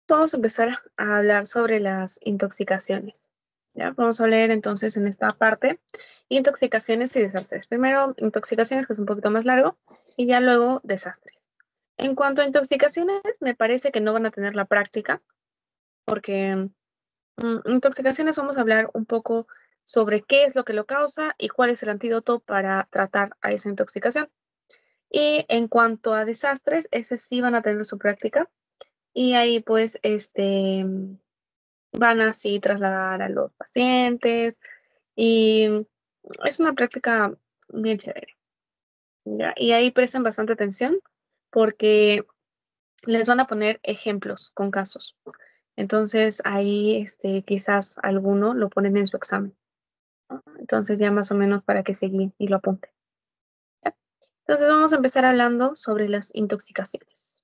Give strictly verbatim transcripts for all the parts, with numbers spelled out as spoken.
vamos a empezar a hablar sobre las intoxicaciones. ¿Ya? Vamos a leer entonces en esta parte intoxicaciones y desastres. Primero, intoxicaciones, que es un poquito más largo, y ya luego desastres. En cuanto a intoxicaciones, me parece que no van a tener la práctica, porque mm, intoxicaciones vamos a hablar un poco sobre qué es lo que lo causa y cuál es el antídoto para tratar a esa intoxicación. Y en cuanto a desastres, ese sí van a tener su práctica. Y ahí pues este, van así trasladar a los pacientes y es una práctica bien chévere. ¿Ya? Y ahí presten bastante atención porque les van a poner ejemplos con casos. Entonces ahí este, quizás alguno lo ponen en su examen, ¿no? Entonces ya más o menos para que se guíen y lo apunten. ¿Ya? Entonces vamos a empezar hablando sobre las intoxicaciones.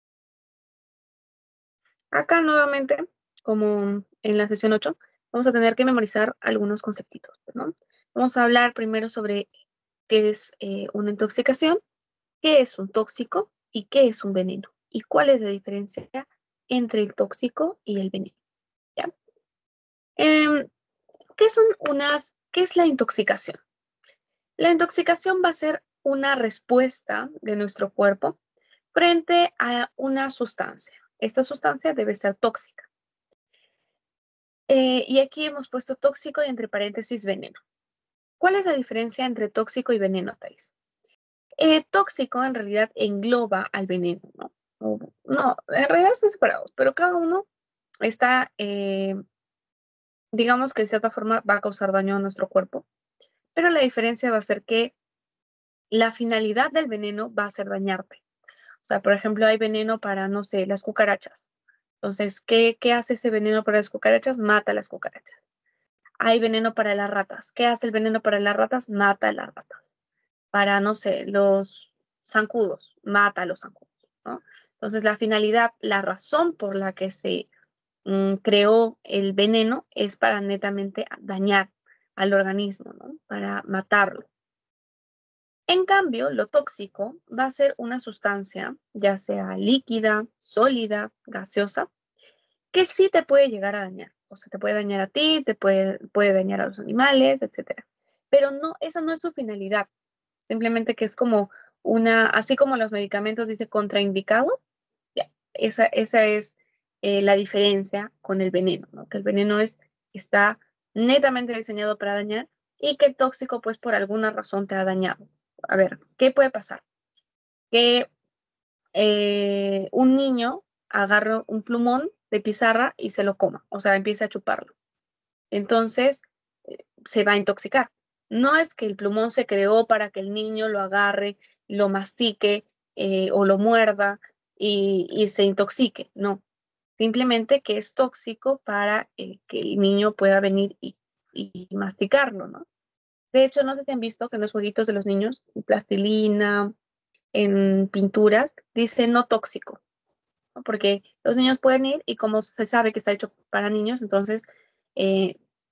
Acá nuevamente, como en la sesión ocho, vamos a tener que memorizar algunos conceptitos, ¿no? Vamos a hablar primero sobre qué es eh, una intoxicación, qué es un tóxico y qué es un veneno, y cuál es la diferencia entre el tóxico y el veneno, ¿ya? Eh, ¿qué son unas, qué es la intoxicación? La intoxicación va a ser una respuesta de nuestro cuerpo frente a una sustancia. Esta sustancia debe ser tóxica. Eh, y aquí hemos puesto tóxico y entre paréntesis veneno. ¿Cuál es la diferencia entre tóxico y veneno, Thais? Eh, tóxico en realidad engloba al veneno, ¿no? O, no, en realidad están separados, pero cada uno está, eh, digamos que de cierta forma va a causar daño a nuestro cuerpo, pero la diferencia va a ser que la finalidad del veneno va a ser dañarte. O sea, por ejemplo, hay veneno para, no sé, las cucarachas. Entonces, ¿qué, qué hace ese veneno para las cucarachas? Mata a las cucarachas. Hay veneno para las ratas. ¿Qué hace el veneno para las ratas? Mata a las ratas. Para, no sé, los zancudos, mata a los zancudos, ¿no? Entonces, la finalidad, la razón por la que se mm, creó el veneno es para netamente dañar al organismo, ¿no? Para matarlo. En cambio, lo tóxico va a ser una sustancia, ya sea líquida, sólida, gaseosa, que sí te puede llegar a dañar. O sea, te puede dañar a ti, te puede, puede dañar a los animales, etcétera. Pero no, esa no es su finalidad. Simplemente que es como una, así como los medicamentos dice contraindicado, ya, esa, esa es eh, la diferencia con el veneno, ¿no? Que el veneno es, está netamente diseñado para dañar y que el tóxico, pues por alguna razón te ha dañado. A ver, ¿qué puede pasar? Que eh, un niño agarre un plumón de pizarra y se lo coma, o sea, empieza a chuparlo. Entonces, eh, se va a intoxicar. No es que el plumón se creó para que el niño lo agarre, lo mastique eh, o lo muerda y, y se intoxique, no. Simplemente que es tóxico para eh, que el niño pueda venir y, y masticarlo, ¿no? De hecho, no sé si han visto que en los jueguitos de los niños, en plastilina, en pinturas, dice no tóxico, ¿no? Porque los niños pueden ir y como se sabe que está hecho para niños, entonces eh,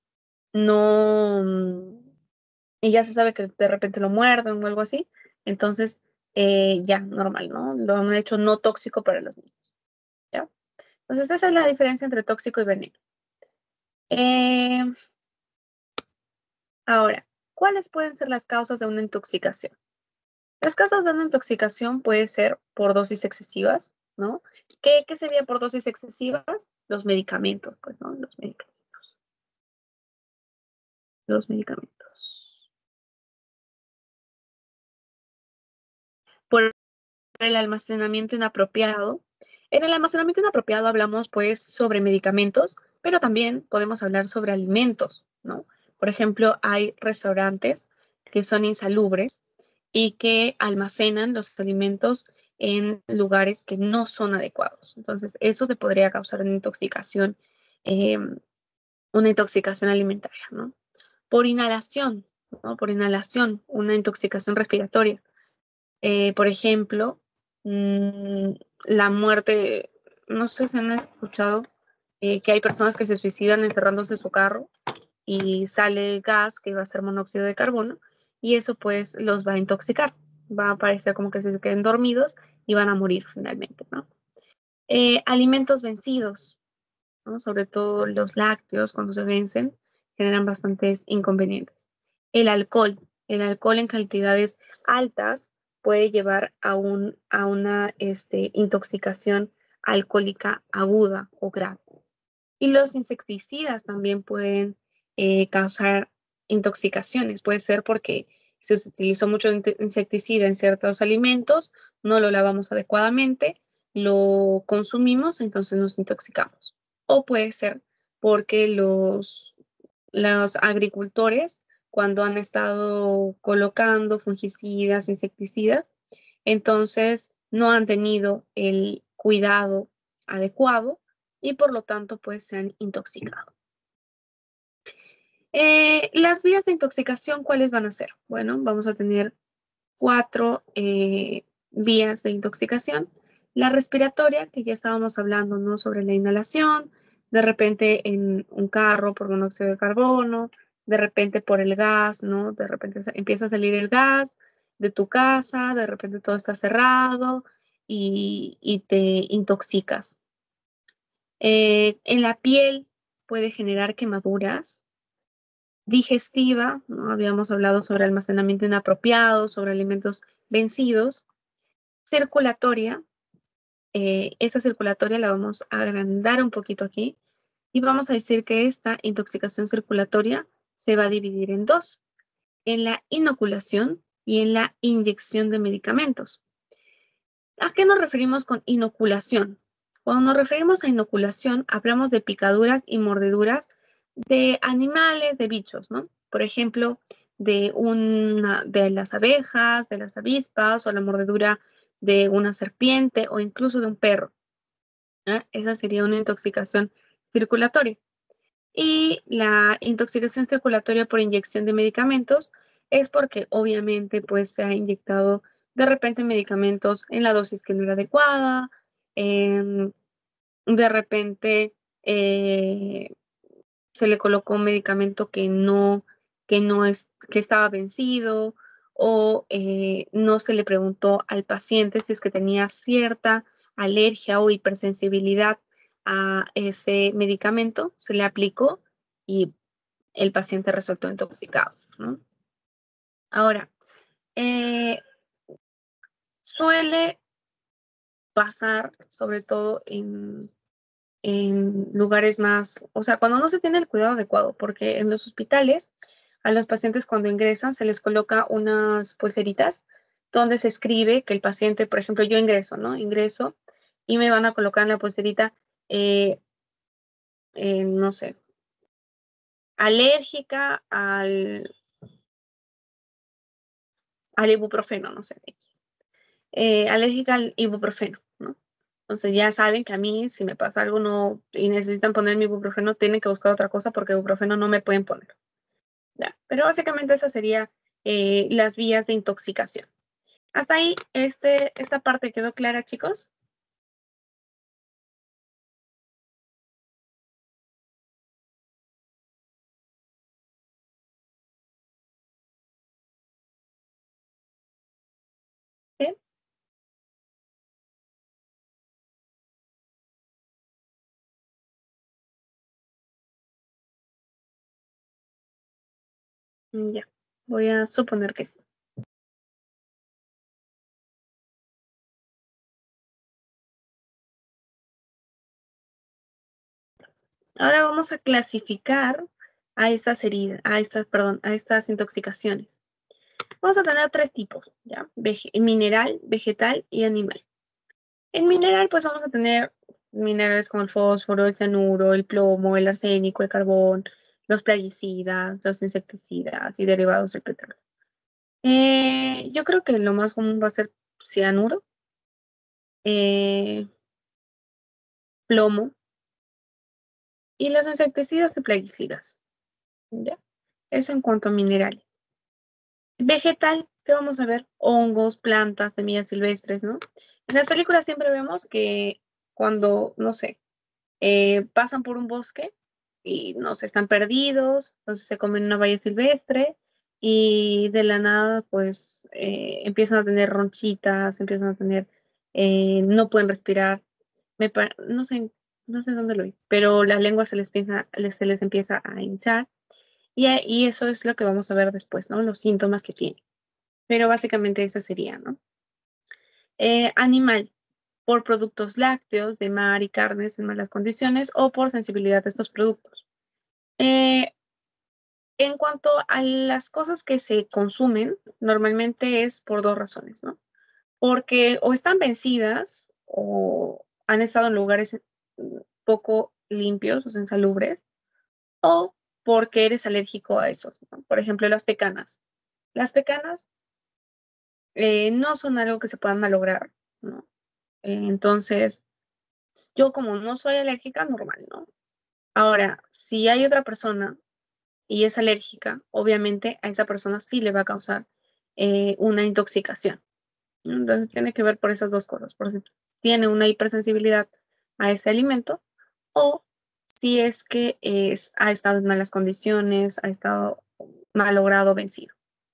no, y ya se sabe que de repente lo muerden o algo así, entonces eh, ya, normal, ¿no? Lo han hecho no tóxico para los niños, ¿ya? Entonces esa es la diferencia entre tóxico y veneno. Eh, ahora, ¿cuáles pueden ser las causas de una intoxicación? Las causas de una intoxicación puede ser por dosis excesivas, ¿no? ¿Qué, qué sería por dosis excesivas? Los medicamentos, pues, ¿no? Los medicamentos. Los medicamentos. Por el almacenamiento inapropiado. En el almacenamiento inapropiado hablamos, pues, sobre medicamentos, pero también podemos hablar sobre alimentos, ¿no? Por ejemplo, hay restaurantes que son insalubres y que almacenan los alimentos en lugares que no son adecuados. Entonces, eso te podría causar una intoxicación, eh, una intoxicación alimentaria, ¿no? Por inhalación, ¿no? Por inhalación, una intoxicación respiratoria. Eh, por ejemplo, mmm, la muerte, no sé si han escuchado eh, que hay personas que se suicidan encerrándose en su carro y sale gas que va a ser monóxido de carbono y eso pues los va a intoxicar. Va a parecer como que se queden dormidos y van a morir finalmente, ¿no? Eh, alimentos vencidos, ¿no? Sobre todo los lácteos, cuando se vencen, generan bastantes inconvenientes. El alcohol, el alcohol en cantidades altas puede llevar a, un, a una este, intoxicación alcohólica aguda o grave. Y los insecticidas también pueden eh, causar intoxicaciones. Puede ser porque se utilizó mucho insecticida en ciertos alimentos, no lo lavamos adecuadamente, lo consumimos, entonces nos intoxicamos. O puede ser porque los, los agricultores, cuando han estado colocando fungicidas, insecticidas, entonces no han tenido el cuidado adecuado y por lo tanto pues se han intoxicado. Eh, las vías de intoxicación, ¿cuáles van a ser? Bueno, vamos a tener cuatro eh, vías de intoxicación. La respiratoria, que ya estábamos hablando, ¿no? Sobre la inhalación, de repente en un carro por monóxido de carbono, de repente por el gas, ¿no? De repente empieza a salir el gas de tu casa, de repente todo está cerrado y, y te intoxicas. Eh, en la piel puede generar quemaduras. Digestiva, ¿no? Habíamos hablado sobre almacenamiento inapropiado, sobre alimentos vencidos. Circulatoria, eh, esa circulatoria la vamos a agrandar un poquito aquí y vamos a decir que esta intoxicación circulatoria se va a dividir en dos, en la inoculación y en la inyección de medicamentos. ¿A qué nos referimos con inoculación? Cuando nos referimos a inoculación, hablamos de picaduras y mordeduras de animales, de bichos, ¿no? Por ejemplo, de, una, de las abejas, de las avispas o la mordedura de una serpiente o incluso de un perro. ¿eh? Esa sería una intoxicación circulatoria. Y la intoxicación circulatoria por inyección de medicamentos es porque obviamente pues se ha inyectado de repente medicamentos en la dosis que no era adecuada, eh, de repente eh, se le colocó un medicamento que no, que no es, que estaba vencido o eh, no se le preguntó al paciente si es que tenía cierta alergia o hipersensibilidad a ese medicamento, se le aplicó y el paciente resultó intoxicado, ¿no? Ahora, eh, suele pasar sobre todo en, en lugares más, o sea, cuando no se tiene el cuidado adecuado, porque en los hospitales a los pacientes cuando ingresan se les coloca unas pulseritas donde se escribe que el paciente, por ejemplo, yo ingreso, ¿no? Ingreso y me van a colocar en la pulserita, eh, eh, no sé, alérgica al, al ibuprofeno, no sé, eh, alérgica al ibuprofeno, ¿no? Entonces ya saben que a mí, si me pasa algo no, y necesitan poner mi ibuprofeno, tienen que buscar otra cosa porque ibuprofeno no me pueden poner. ¿Ya? Pero básicamente esas serían eh, las vías de intoxicación. Hasta ahí, este, esta parte quedó clara, chicos. ¿Sí? Mm, ya, voy a suponer que sí. Ahora vamos a clasificar a estas heridas, a estas, perdón, a estas intoxicaciones. Vamos a tener tres tipos, ¿ya? Vege mineral, vegetal y animal. En mineral, pues vamos a tener minerales como el fósforo, el cianuro, el plomo, el arsénico, el carbón, los plaguicidas, los insecticidas y derivados del petróleo. Eh, yo creo que lo más común va a ser cianuro, eh, plomo y los insecticidas y plaguicidas. ¿Ya? Eso en cuanto a minerales. Vegetal, ¿qué vamos a ver? Hongos, plantas, semillas silvestres, ¿no? En las películas siempre vemos que cuando, no sé, eh, pasan por un bosque y no sé, están perdidos, entonces se comen una valla silvestre y de la nada pues eh, empiezan a tener ronchitas, empiezan a tener, eh, no pueden respirar me, no sé, no sé dónde lo vi, pero la lengua se les, piensa, se les empieza a hinchar y, y eso es lo que vamos a ver después, ¿no? Los síntomas que tiene. Pero básicamente eso sería, ¿no? Eh, animal, por productos lácteos, de mar y carnes en malas condiciones o por sensibilidad a estos productos. Eh, en cuanto a las cosas que se consumen, normalmente es por dos razones, ¿no? Porque o están vencidas o han estado en lugares poco limpios o insalubres, o porque eres alérgico a esos, ¿no? Por ejemplo, las pecanas. Las pecanas eh, no son algo que se puedan malograr, ¿no? Eh, entonces, yo como no soy alérgica, normal, ¿no? Ahora, si hay otra persona y es alérgica, obviamente a esa persona sí le va a causar eh, una intoxicación. Entonces tiene que ver por esas dos cosas, por si tiene una hipersensibilidad a ese alimento o si es que es, ha estado en malas condiciones, ha estado malogrado, vencido.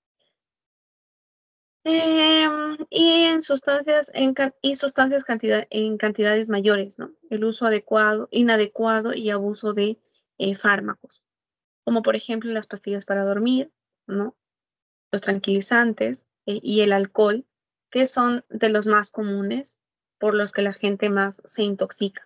Eh, y en sustancias, en, y sustancias cantidad, en cantidades mayores, ¿no? El uso adecuado, inadecuado y abuso de eh, fármacos, como por ejemplo las pastillas para dormir, ¿no? Los tranquilizantes eh, y el alcohol, que son de los más comunes por los que la gente más se intoxica.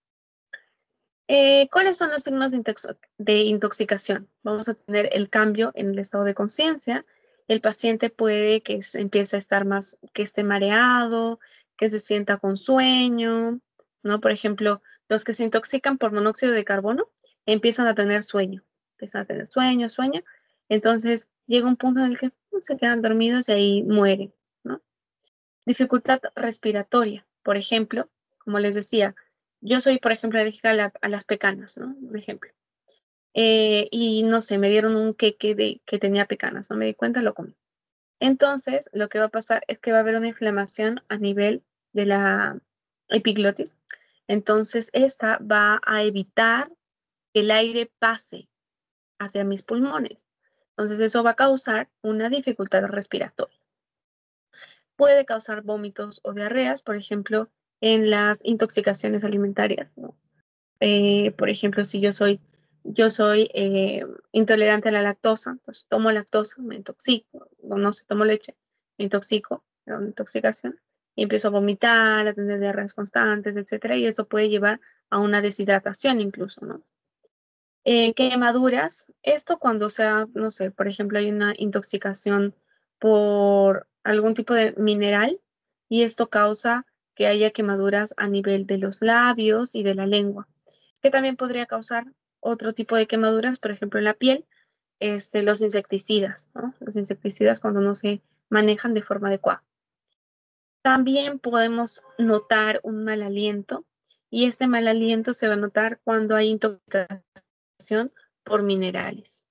Eh, ¿Cuáles son los signos de, intox de intoxicación? Vamos a tener el cambio en el estado de conciencia. El paciente puede que se empiece a estar más, que esté mareado, que se sienta con sueño, ¿no? Por ejemplo, los que se intoxican por monóxido de carbono empiezan a tener sueño, empiezan a tener sueño, sueño. Entonces llega un punto en el que uh, se quedan dormidos y ahí mueren, ¿no? Dificultad respiratoria, por ejemplo, como les decía, yo soy, por ejemplo, alérgica a, la, a las pecanas, ¿no? Un ejemplo. Eh, y no sé, me dieron un queque de, que tenía pecanas, no me di cuenta, lo comí. Entonces, lo que va a pasar es que va a haber una inflamación a nivel de la epiglotis. Entonces, esta va a evitar que el aire pase hacia mis pulmones. Entonces, eso va a causar una dificultad respiratoria. Puede causar vómitos o diarreas, por ejemplo, en las intoxicaciones alimentarias, ¿no? Eh, por ejemplo, si yo soy, yo soy eh, intolerante a la lactosa, entonces tomo lactosa, me intoxico, o no sé, tomo leche, me intoxico, me da una intoxicación, y empiezo a vomitar, a tener diarreas constantes, etcétera, y eso puede llevar a una deshidratación incluso, ¿no? Eh, quemaduras, esto cuando sea, no sé, por ejemplo, hay una intoxicación por algún tipo de mineral y esto causa que haya quemaduras a nivel de los labios y de la lengua, que también podría causar otro tipo de quemaduras, por ejemplo, en la piel, este, los insecticidas, ¿no? Los insecticidas cuando no se manejan de forma adecuada. También podemos notar un mal aliento y este mal aliento se va a notar cuando hay intoxicación por minerales.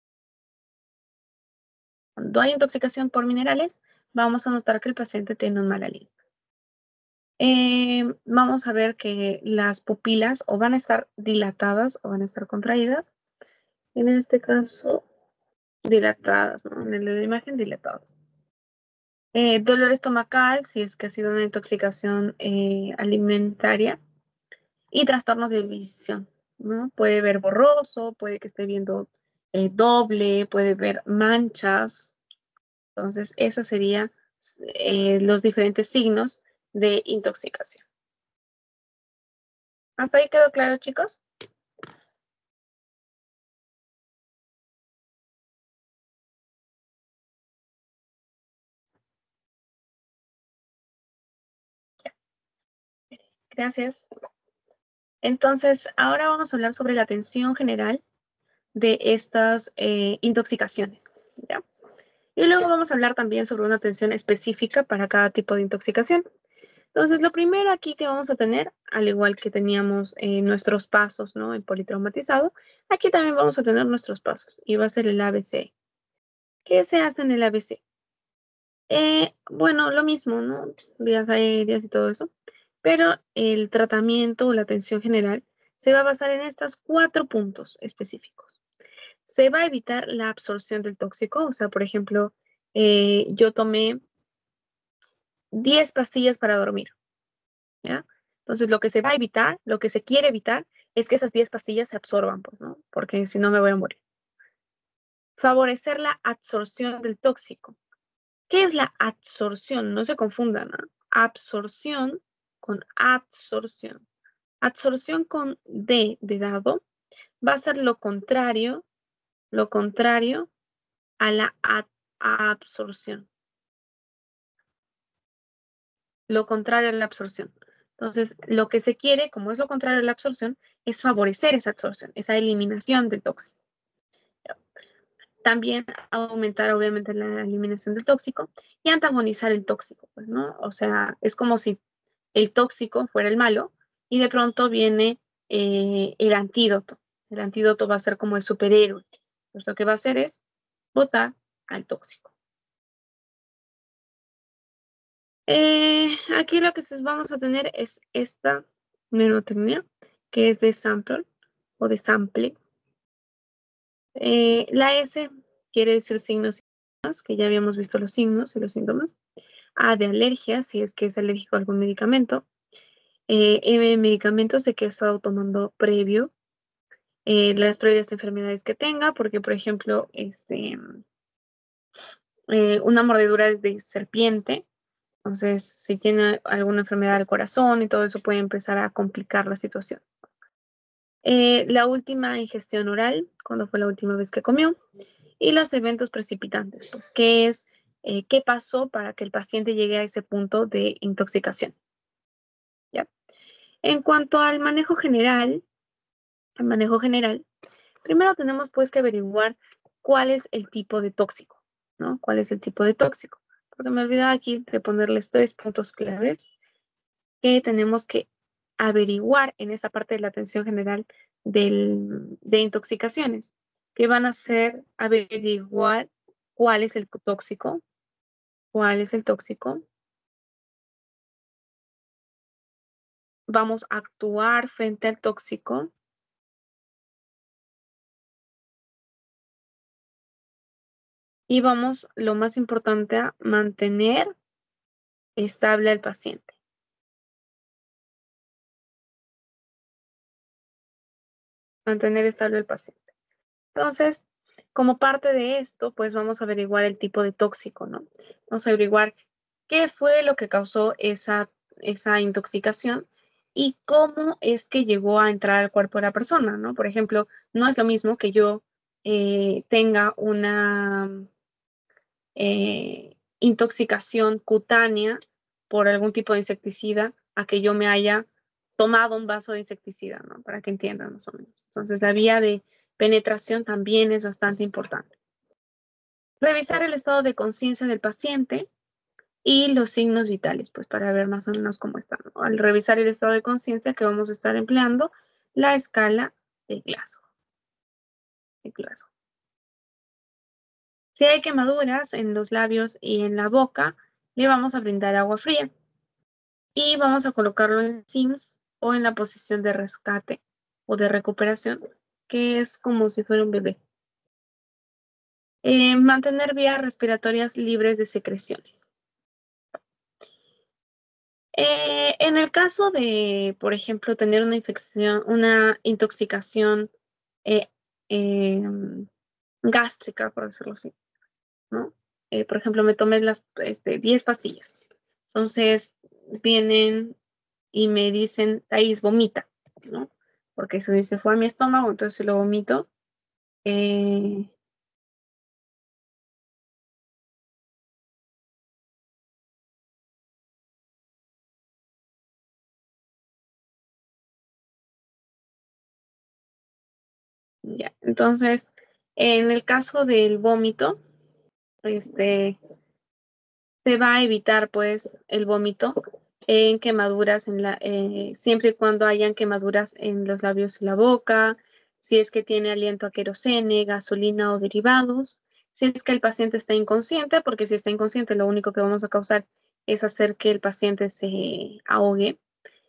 Cuando hay intoxicación por minerales, vamos a notar que el paciente tiene un mal aliento. Eh, vamos a ver que las pupilas o van a estar dilatadas o van a estar contraídas. En este caso, dilatadas, ¿no? En la imagen, dilatadas. Eh, dolor estomacal, si es que ha sido una intoxicación eh, alimentaria. Y trastornos de visión, ¿no? Puede ver borroso, puede que esté viendo eh, doble, puede ver manchas. Entonces, esos serían eh, los diferentes signos de intoxicación. ¿Hasta ahí quedó claro, chicos? Gracias. Entonces, ahora vamos a hablar sobre la atención general de estas eh, intoxicaciones, ¿ya? Y luego vamos a hablar también sobre una atención específica para cada tipo de intoxicación. Entonces, lo primero aquí que vamos a tener, al igual que teníamos eh, nuestros pasos, ¿no? En politraumatizado, aquí también vamos a tener nuestros pasos y va a ser el A B C. ¿Qué se hace en el A B C? Eh, bueno, lo mismo, ¿no? Vías aéreas y todo eso, pero el tratamiento o la atención general se va a basar en estos cuatro puntos específicos. Se va a evitar la absorción del tóxico, o sea, por ejemplo, eh, yo tomé diez pastillas para dormir, ¿ya? Entonces, lo que se va a evitar, lo que se quiere evitar, es que esas diez pastillas se absorban, pues, ¿no? Porque si no me voy a morir. Favorecer la absorción del tóxico. ¿Qué es la absorción? No se confundan, ¿no? Absorción con absorción. Absorción con D de dado va a ser lo contrario, lo contrario a la a absorción. Lo contrario a la absorción. Entonces, lo que se quiere, como es lo contrario a la absorción, es favorecer esa absorción, esa eliminación del tóxico. También aumentar, obviamente, la eliminación del tóxico y antagonizar el tóxico, pues, ¿no? O sea, es como si el tóxico fuera el malo y de pronto viene eh, el antídoto. El antídoto va a ser como el superhéroe. Pues lo que va a hacer es botar al tóxico. Eh, aquí lo que vamos a tener es esta mnemotecnia, que es de sample o de sample. Eh, la S quiere decir signos y síntomas, que ya habíamos visto los signos y los síntomas. A de alergia, si es que es alérgico a algún medicamento. Eh, M, medicamentos de que ha estado tomando previo. Eh, las previas enfermedades que tenga, porque por ejemplo, este, eh, una mordedura de serpiente. Entonces, si tiene alguna enfermedad del corazón y todo eso puede empezar a complicar la situación. Eh, la última ingestión oral, cuando fue la última vez que comió. Y los eventos precipitantes, pues, ¿qué es, eh, qué pasó para que el paciente llegue a ese punto de intoxicación? ¿Ya? En cuanto al manejo general, el manejo general, primero tenemos pues que averiguar cuál es el tipo de tóxico, ¿no? ¿Cuál es el tipo de tóxico? Porque me olvidaba aquí de ponerles tres puntos claves que tenemos que averiguar en esa parte de la atención general del, de intoxicaciones, que van a ser averiguar cuál es el tóxico, cuál es el tóxico, vamos a actuar frente al tóxico y vamos, lo más importante, a mantener estable al paciente. Mantener estable al paciente. Entonces, como parte de esto, pues vamos a averiguar el tipo de tóxico, ¿no? Vamos a averiguar qué fue lo que causó esa, esa intoxicación y cómo es que llegó a entrar al cuerpo de la persona, ¿no? Por ejemplo, no es lo mismo que yo eh, tenga una eh, intoxicación cutánea por algún tipo de insecticida a que yo me haya tomado un vaso de insecticida, ¿no? Para que entiendan más o menos. Entonces, la vía de penetración también es bastante importante. Revisar el estado de conciencia del paciente y los signos vitales, pues para ver más o menos cómo están, ¿no? Al revisar el estado de conciencia que vamos a estar empleando la escala de Glasgow. De Glasgow. Si hay quemaduras en los labios y en la boca, le vamos a brindar agua fría y vamos a colocarlo en Sims o en la posición de rescate o de recuperación, que es como si fuera un bebé. Eh, mantener vías respiratorias libres de secreciones. Eh, en el caso de, por ejemplo, tener una infección, una intoxicación eh, eh, gástrica, por decirlo así, ¿no? Eh, por ejemplo, me tomé las este, diez pastillas. Entonces vienen y me dicen, Thais, vomita, ¿no? Porque se dice, fue a mi estómago, entonces lo vomito. Eh, ya. Entonces, en el caso del vómito, este, se va a evitar pues el vómito en quemaduras, en la, eh, siempre y cuando hayan quemaduras en los labios y la boca, si es que tiene aliento a querosene, gasolina o derivados, si es que el paciente está inconsciente, porque si está inconsciente lo único que vamos a causar es hacer que el paciente se ahogue.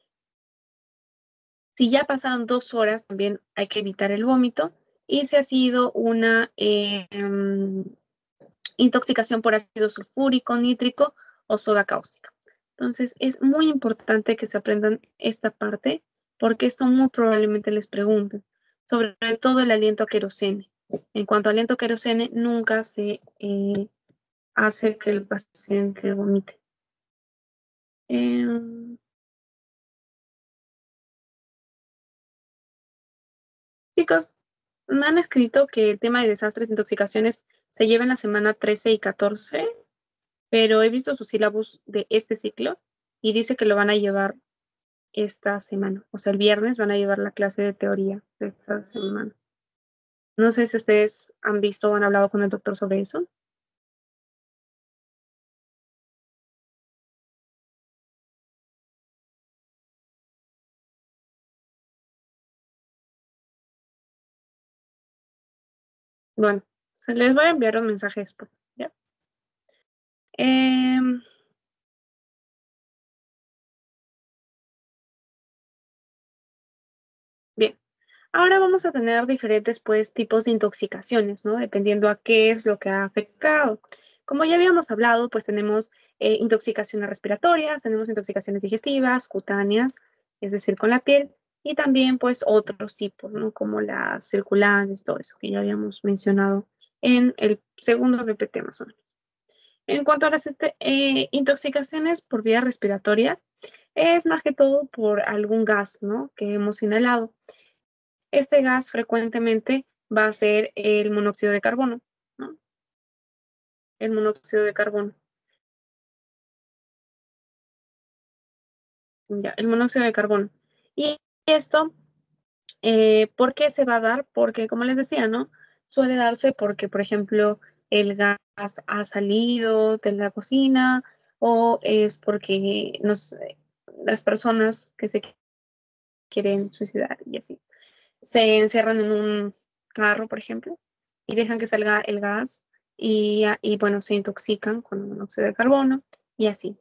Si ya pasaron dos horas, también hay que evitar el vómito. Y si ha sido una eh, um, intoxicación por ácido sulfúrico, nítrico o soda cáustica. Entonces, es muy importante que se aprendan esta parte, porque esto muy probablemente les pregunten, sobre todo el aliento a querosene. En cuanto al aliento a querosene, nunca se eh, hace que el paciente vomite. Eh, chicos, me han escrito que el tema de desastres e intoxicaciones se lleva en la semana trece y catorce, pero he visto sus sílabus de este ciclo y dice que lo van a llevar esta semana. O sea, el viernes van a llevar la clase de teoría de esta semana. No sé si ustedes han visto o han hablado con el doctor sobre eso. Bueno, se les voy a enviar un mensaje después, ¿ya? Em, bien, ahora vamos a tener diferentes pues, tipos de intoxicaciones, ¿no? Dependiendo a qué es lo que ha afectado. Como ya habíamos hablado, pues tenemos eh, intoxicaciones respiratorias, tenemos intoxicaciones digestivas, cutáneas, es decir, con la piel, y también pues otros tipos, ¿no? Como las circulantes, todo eso que ya habíamos mencionado en el segundo P P T más o menos. En cuanto a las este, eh, intoxicaciones por vías respiratorias, es más que todo por algún gas, ¿no? Que hemos inhalado. Este gas frecuentemente va a ser el monóxido de carbono, ¿no? El monóxido de carbono. Ya, el monóxido de carbono. Y esto, eh, ¿por qué se va a dar? Porque, como les decía, ¿no? Suele darse porque, por ejemplo, el gas ha salido de la cocina o es porque nos, las personas que se quieren suicidar y así se encierran en un carro, por ejemplo, y dejan que salga el gas y, y bueno, se intoxican con monóxido de carbono y así.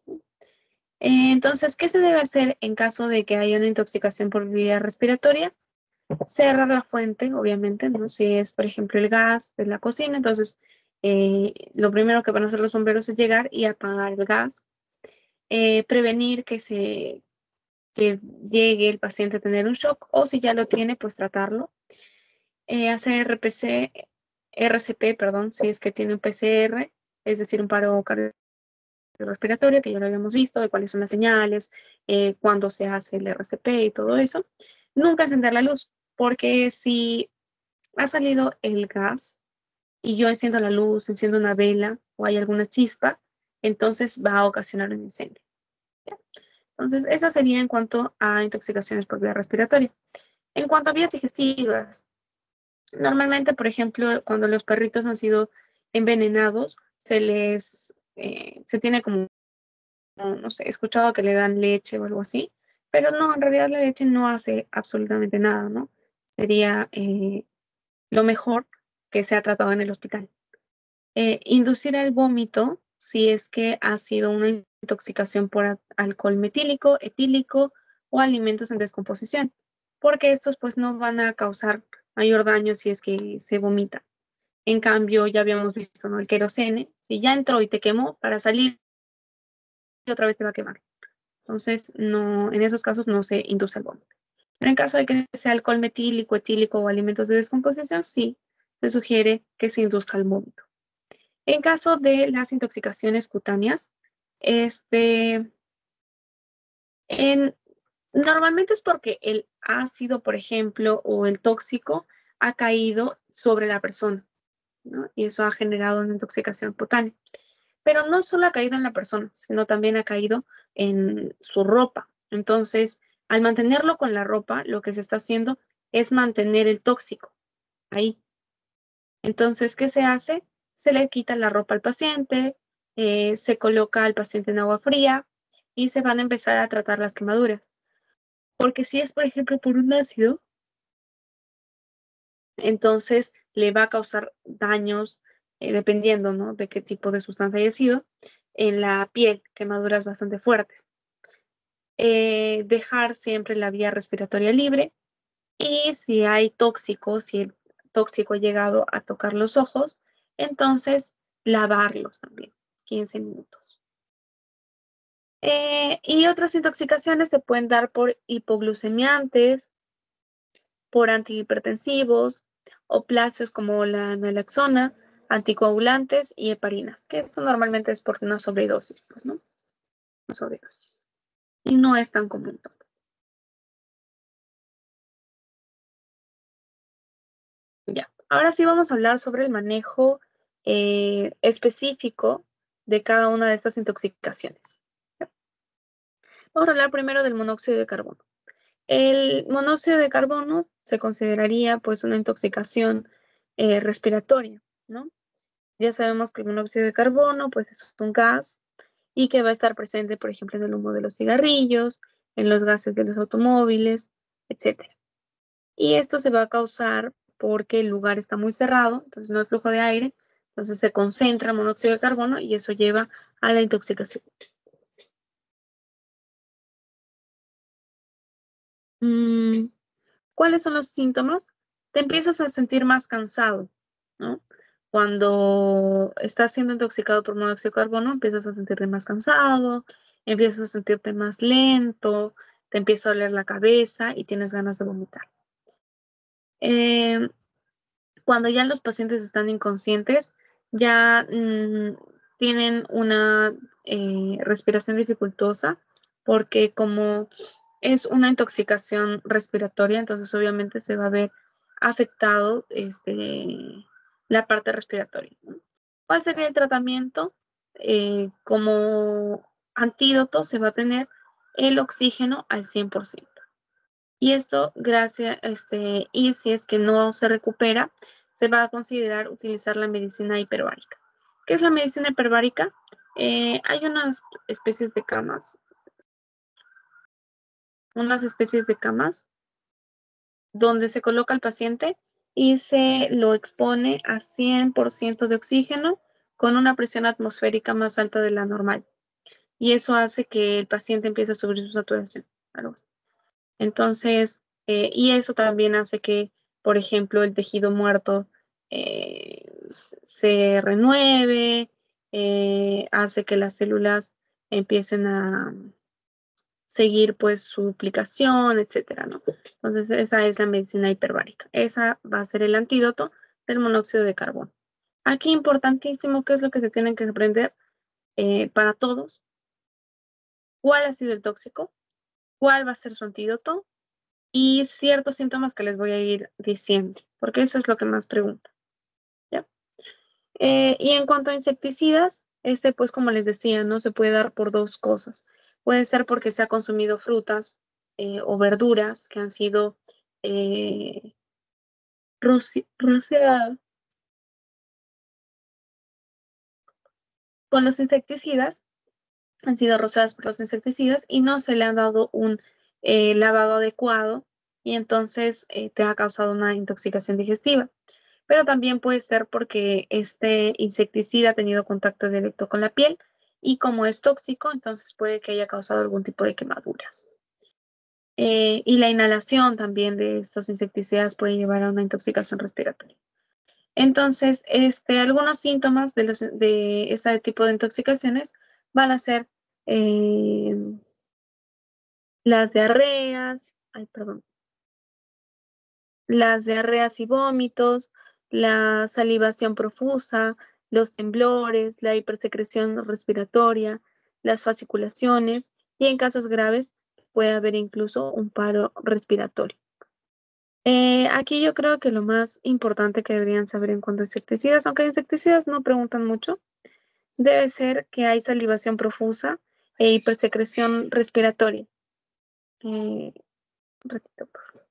Eh, entonces, ¿qué se debe hacer en caso de que haya una intoxicación por vía respiratoria? Cerrar la fuente, obviamente, ¿no? Si es, por ejemplo, el gas de la cocina, entonces eh, lo primero que van a hacer los bomberos es llegar y apagar el gas, eh, prevenir que se que llegue el paciente a tener un shock o si ya lo tiene, pues tratarlo. Eh, hacer R P C, R C P, perdón, si es que tiene un P C R, es decir, un paro cardiorrespiratorio, que ya lo habíamos visto, de cuáles son las señales, eh, cuándo se hace el R C P y todo eso. Nunca encender la luz, porque si ha salido el gas y yo enciendo la luz, enciendo una vela o hay alguna chispa, entonces va a ocasionar un incendio. ¿Ya? Entonces, esa sería en cuanto a intoxicaciones por vía respiratoria. En cuanto a vías digestivas, normalmente, por ejemplo, cuando los perritos han sido envenenados, se les, eh, se tiene como, no sé, he escuchado que le dan leche o algo así, pero no, en realidad la leche no hace absolutamente nada, ¿no? Sería eh, lo mejor que se ha tratado en el hospital. Eh, inducir el vómito si es que ha sido una intoxicación por alcohol metílico, etílico o alimentos en descomposición, porque estos pues no van a causar mayor daño si es que se vomita. En cambio, ya habíamos visto, ¿no? El querosene, si ya entró y te quemó, para salir otra vez te va a quemar. Entonces, no, en esos casos no se induce el vómito. Pero en caso de que sea alcohol metílico, etílico o alimentos de descomposición, sí se sugiere que se induzca el vómito. En caso de las intoxicaciones cutáneas, este, en, normalmente es porque el ácido, por ejemplo, o el tóxico ha caído sobre la persona, ¿no? Y eso ha generado una intoxicación cutánea. Pero no solo ha caído en la persona, sino también ha caído en su ropa. Entonces, al mantenerlo con la ropa, lo que se está haciendo es mantener el tóxico ahí. Entonces, ¿qué se hace? Se le quita la ropa al paciente, eh, se coloca al paciente en agua fría y se van a empezar a tratar las quemaduras. Porque si es, por ejemplo, por un ácido, entonces le va a causar daños, eh, dependiendo, ¿no? De qué tipo de sustancia haya sido, en la piel, quemaduras bastante fuertes. Eh, dejar siempre la vía respiratoria libre y si hay tóxico, si el tóxico ha llegado a tocar los ojos, entonces lavarlos también, quince minutos. Eh, y otras intoxicaciones se pueden dar por hipoglucemiantes, por antihipertensivos, opiáceos como la naloxona, anticoagulantes y heparinas, que esto normalmente es por una sobredosis, pues, ¿no? Una sobredosis. Y no es tan común. Ya, ahora sí vamos a hablar sobre el manejo eh, específico de cada una de estas intoxicaciones. ¿Ya? Vamos a hablar primero del monóxido de carbono. El monóxido de carbono se consideraría pues una intoxicación eh, respiratoria, ¿no? Ya sabemos que el monóxido de carbono pues es un gas y que va a estar presente, por ejemplo, en el humo de los cigarrillos, en los gases de los automóviles, etcétera. Y esto se va a causar porque el lugar está muy cerrado, entonces no hay flujo de aire, entonces se concentra monóxido de carbono y eso lleva a la intoxicación. Mm, ¿Cuáles son los síntomas? Te empiezas a sentir más cansado, ¿no? Cuando estás siendo intoxicado por monóxido de carbono, empiezas a sentirte más cansado, empiezas a sentirte más lento, te empieza a doler la cabeza y tienes ganas de vomitar. Eh, cuando ya los pacientes están inconscientes, ya mmm, tienen una eh, respiración dificultosa, porque como es una intoxicación respiratoria, entonces obviamente se va a ver afectado este, la parte respiratoria, ¿no? ¿Cuál sería el tratamiento? Eh, como antídoto se va a tener el oxígeno al cien por ciento. Y esto, gracias, este, y si es que no se recupera, se va a considerar utilizar la medicina hiperbárica. ¿Qué es la medicina hiperbárica? Eh, hay unas especies de camas, unas especies de camas donde se coloca al paciente y se lo expone a cien por ciento de oxígeno con una presión atmosférica más alta de la normal. Y eso hace que el paciente empiece a subir su saturación. Entonces, eh, y eso también hace que, por ejemplo, el tejido muerto eh, se renueve, eh, hace que las células empiecen a seguir pues su duplicación, etcétera, ¿no? Entonces, esa es la medicina hiperbárica. Esa va a ser el antídoto del monóxido de carbono. Aquí importantísimo, ¿qué es lo que se tienen que aprender eh, para todos? ¿Cuál ha sido el tóxico? ¿Cuál va a ser su antídoto? Y ciertos síntomas que les voy a ir diciendo, porque eso es lo que más preguntan. ¿Ya? Eh, y en cuanto a insecticidas, este, pues como les decía, no se puede dar por dos cosas. Puede ser porque se ha consumido frutas eh, o verduras que han sido eh, rociadas con los insecticidas, han sido rociadas por los insecticidas y no se le ha dado un eh, lavado adecuado y entonces eh, te ha causado una intoxicación digestiva. Pero también puede ser porque este insecticida ha tenido contacto directo con la piel y como es tóxico, entonces puede que haya causado algún tipo de quemaduras. Eh, y la inhalación también de estos insecticidas puede llevar a una intoxicación respiratoria. Entonces, este, algunos síntomas de, los, de este tipo de intoxicaciones van a ser eh, las diarreas, ay, perdón, las diarreas y vómitos, la salivación profusa, los temblores, la hipersecreción respiratoria, las fasciculaciones y en casos graves puede haber incluso un paro respiratorio. Eh, aquí yo creo que lo más importante que deberían saber en cuanto a insecticidas, aunque insecticidas no preguntan mucho, debe ser que hay salivación profusa e hipersecreción respiratoria. Eh, un ratito, por favor.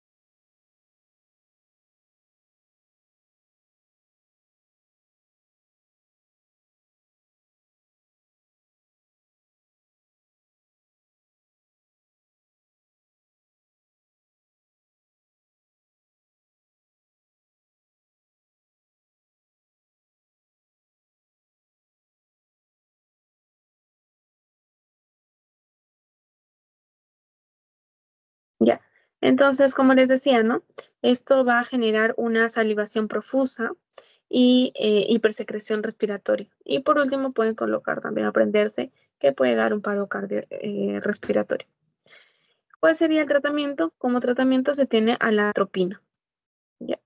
Ya. Entonces, como les decía, ¿no? Esto va a generar una salivación profusa y eh, hipersecreción respiratoria. Y por último, pueden colocar también, aprenderse que puede dar un paro cardio, eh, respiratorio. ¿Cuál sería el tratamiento? Como tratamiento se tiene a la atropina. ¿Ya?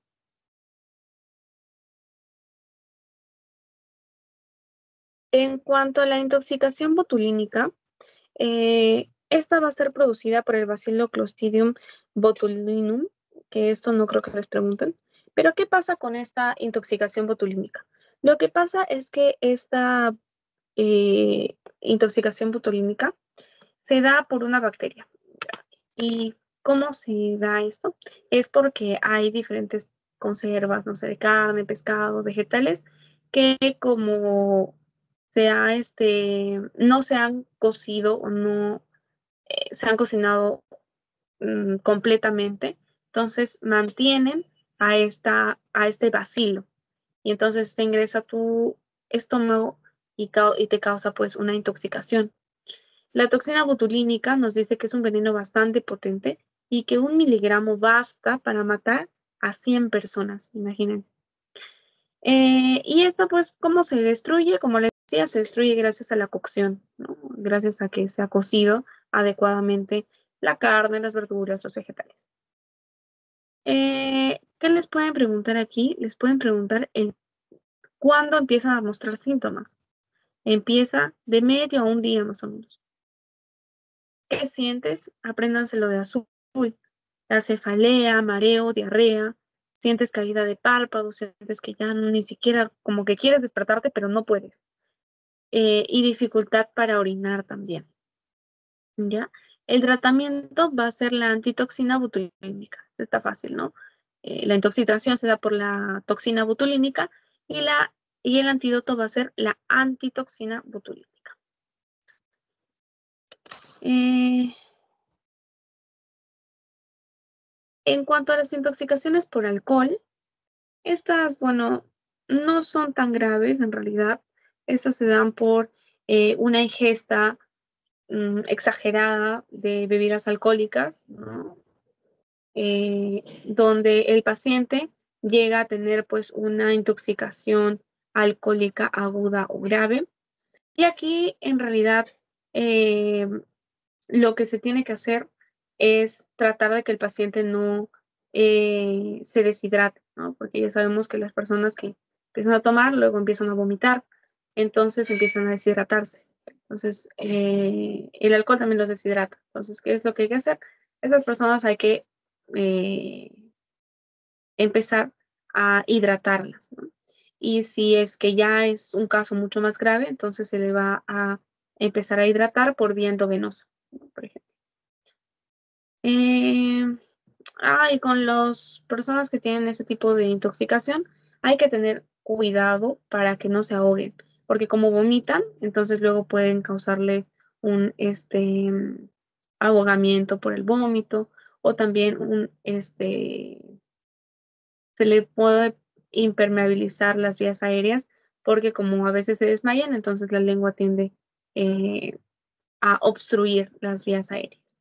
En cuanto a la intoxicación botulínica, eh, esta va a ser producida por el bacilo Clostridium botulinum, que esto no creo que les pregunten. Pero ¿qué pasa con esta intoxicación botulínica? Lo que pasa es que esta eh, intoxicación botulínica se da por una bacteria. ¿Y cómo se da esto? Es porque hay diferentes conservas, no sé, de carne, pescado, vegetales, que como se ha, este, no se han cocido o no eh, se han cocinado mm, completamente, entonces mantienen a, esta, a este bacilo y entonces te ingresa a tu estómago y, y te causa pues una intoxicación. La toxina botulínica nos dice que es un veneno bastante potente y que un miligramo basta para matar a cien personas, imagínense. Eh, y esto, pues, ¿cómo se destruye? Como les decía, se destruye gracias a la cocción, ¿no? Gracias a que se ha cocido adecuadamente la carne, las verduras, los vegetales. Eh, ¿qué les pueden preguntar aquí? Les pueden preguntar el, cuándo empiezan a mostrar síntomas. Empieza de medio a un día más o menos. ¿Qué sientes? Apréndanselo de azul. La cefalea, mareo, diarrea, sientes caída de párpados, sientes que ya no, ni siquiera como que quieres despertarte, pero no puedes. Eh, y dificultad para orinar también. ¿Ya? El tratamiento va a ser la antitoxina botulínica. Está fácil, ¿no? Eh, la intoxicación se da por la toxina botulínica y, la, y el antídoto va a ser la antitoxina botulínica. Eh, en cuanto a las intoxicaciones por alcohol, estas, bueno, no son tan graves en realidad. Estas se dan por eh, una ingesta mm, exagerada de bebidas alcohólicas, ¿no? Eh, donde el paciente llega a tener pues una intoxicación alcohólica aguda o grave. Y aquí en realidad eh, lo que se tiene que hacer es tratar de que el paciente no eh, se deshidrate, ¿no? Porque ya sabemos que las personas que empiezan a tomar luego empiezan a vomitar, entonces empiezan a deshidratarse. Entonces, eh, el alcohol también los deshidrata. Entonces, ¿qué es lo que hay que hacer? Esas personas hay que eh, empezar a hidratarlas, ¿no? Y si es que ya es un caso mucho más grave, entonces se le va a empezar a hidratar por vía endovenosa, ¿no? Por ejemplo. Eh, ah, y con las personas que tienen ese tipo de intoxicación, hay que tener cuidado para que no se ahoguen, porque como vomitan, entonces luego pueden causarle un este, ahogamiento por el vómito o también un, este, se le puede impermeabilizar las vías aéreas, porque como a veces se desmayan, entonces la lengua tiende eh, a obstruir las vías aéreas.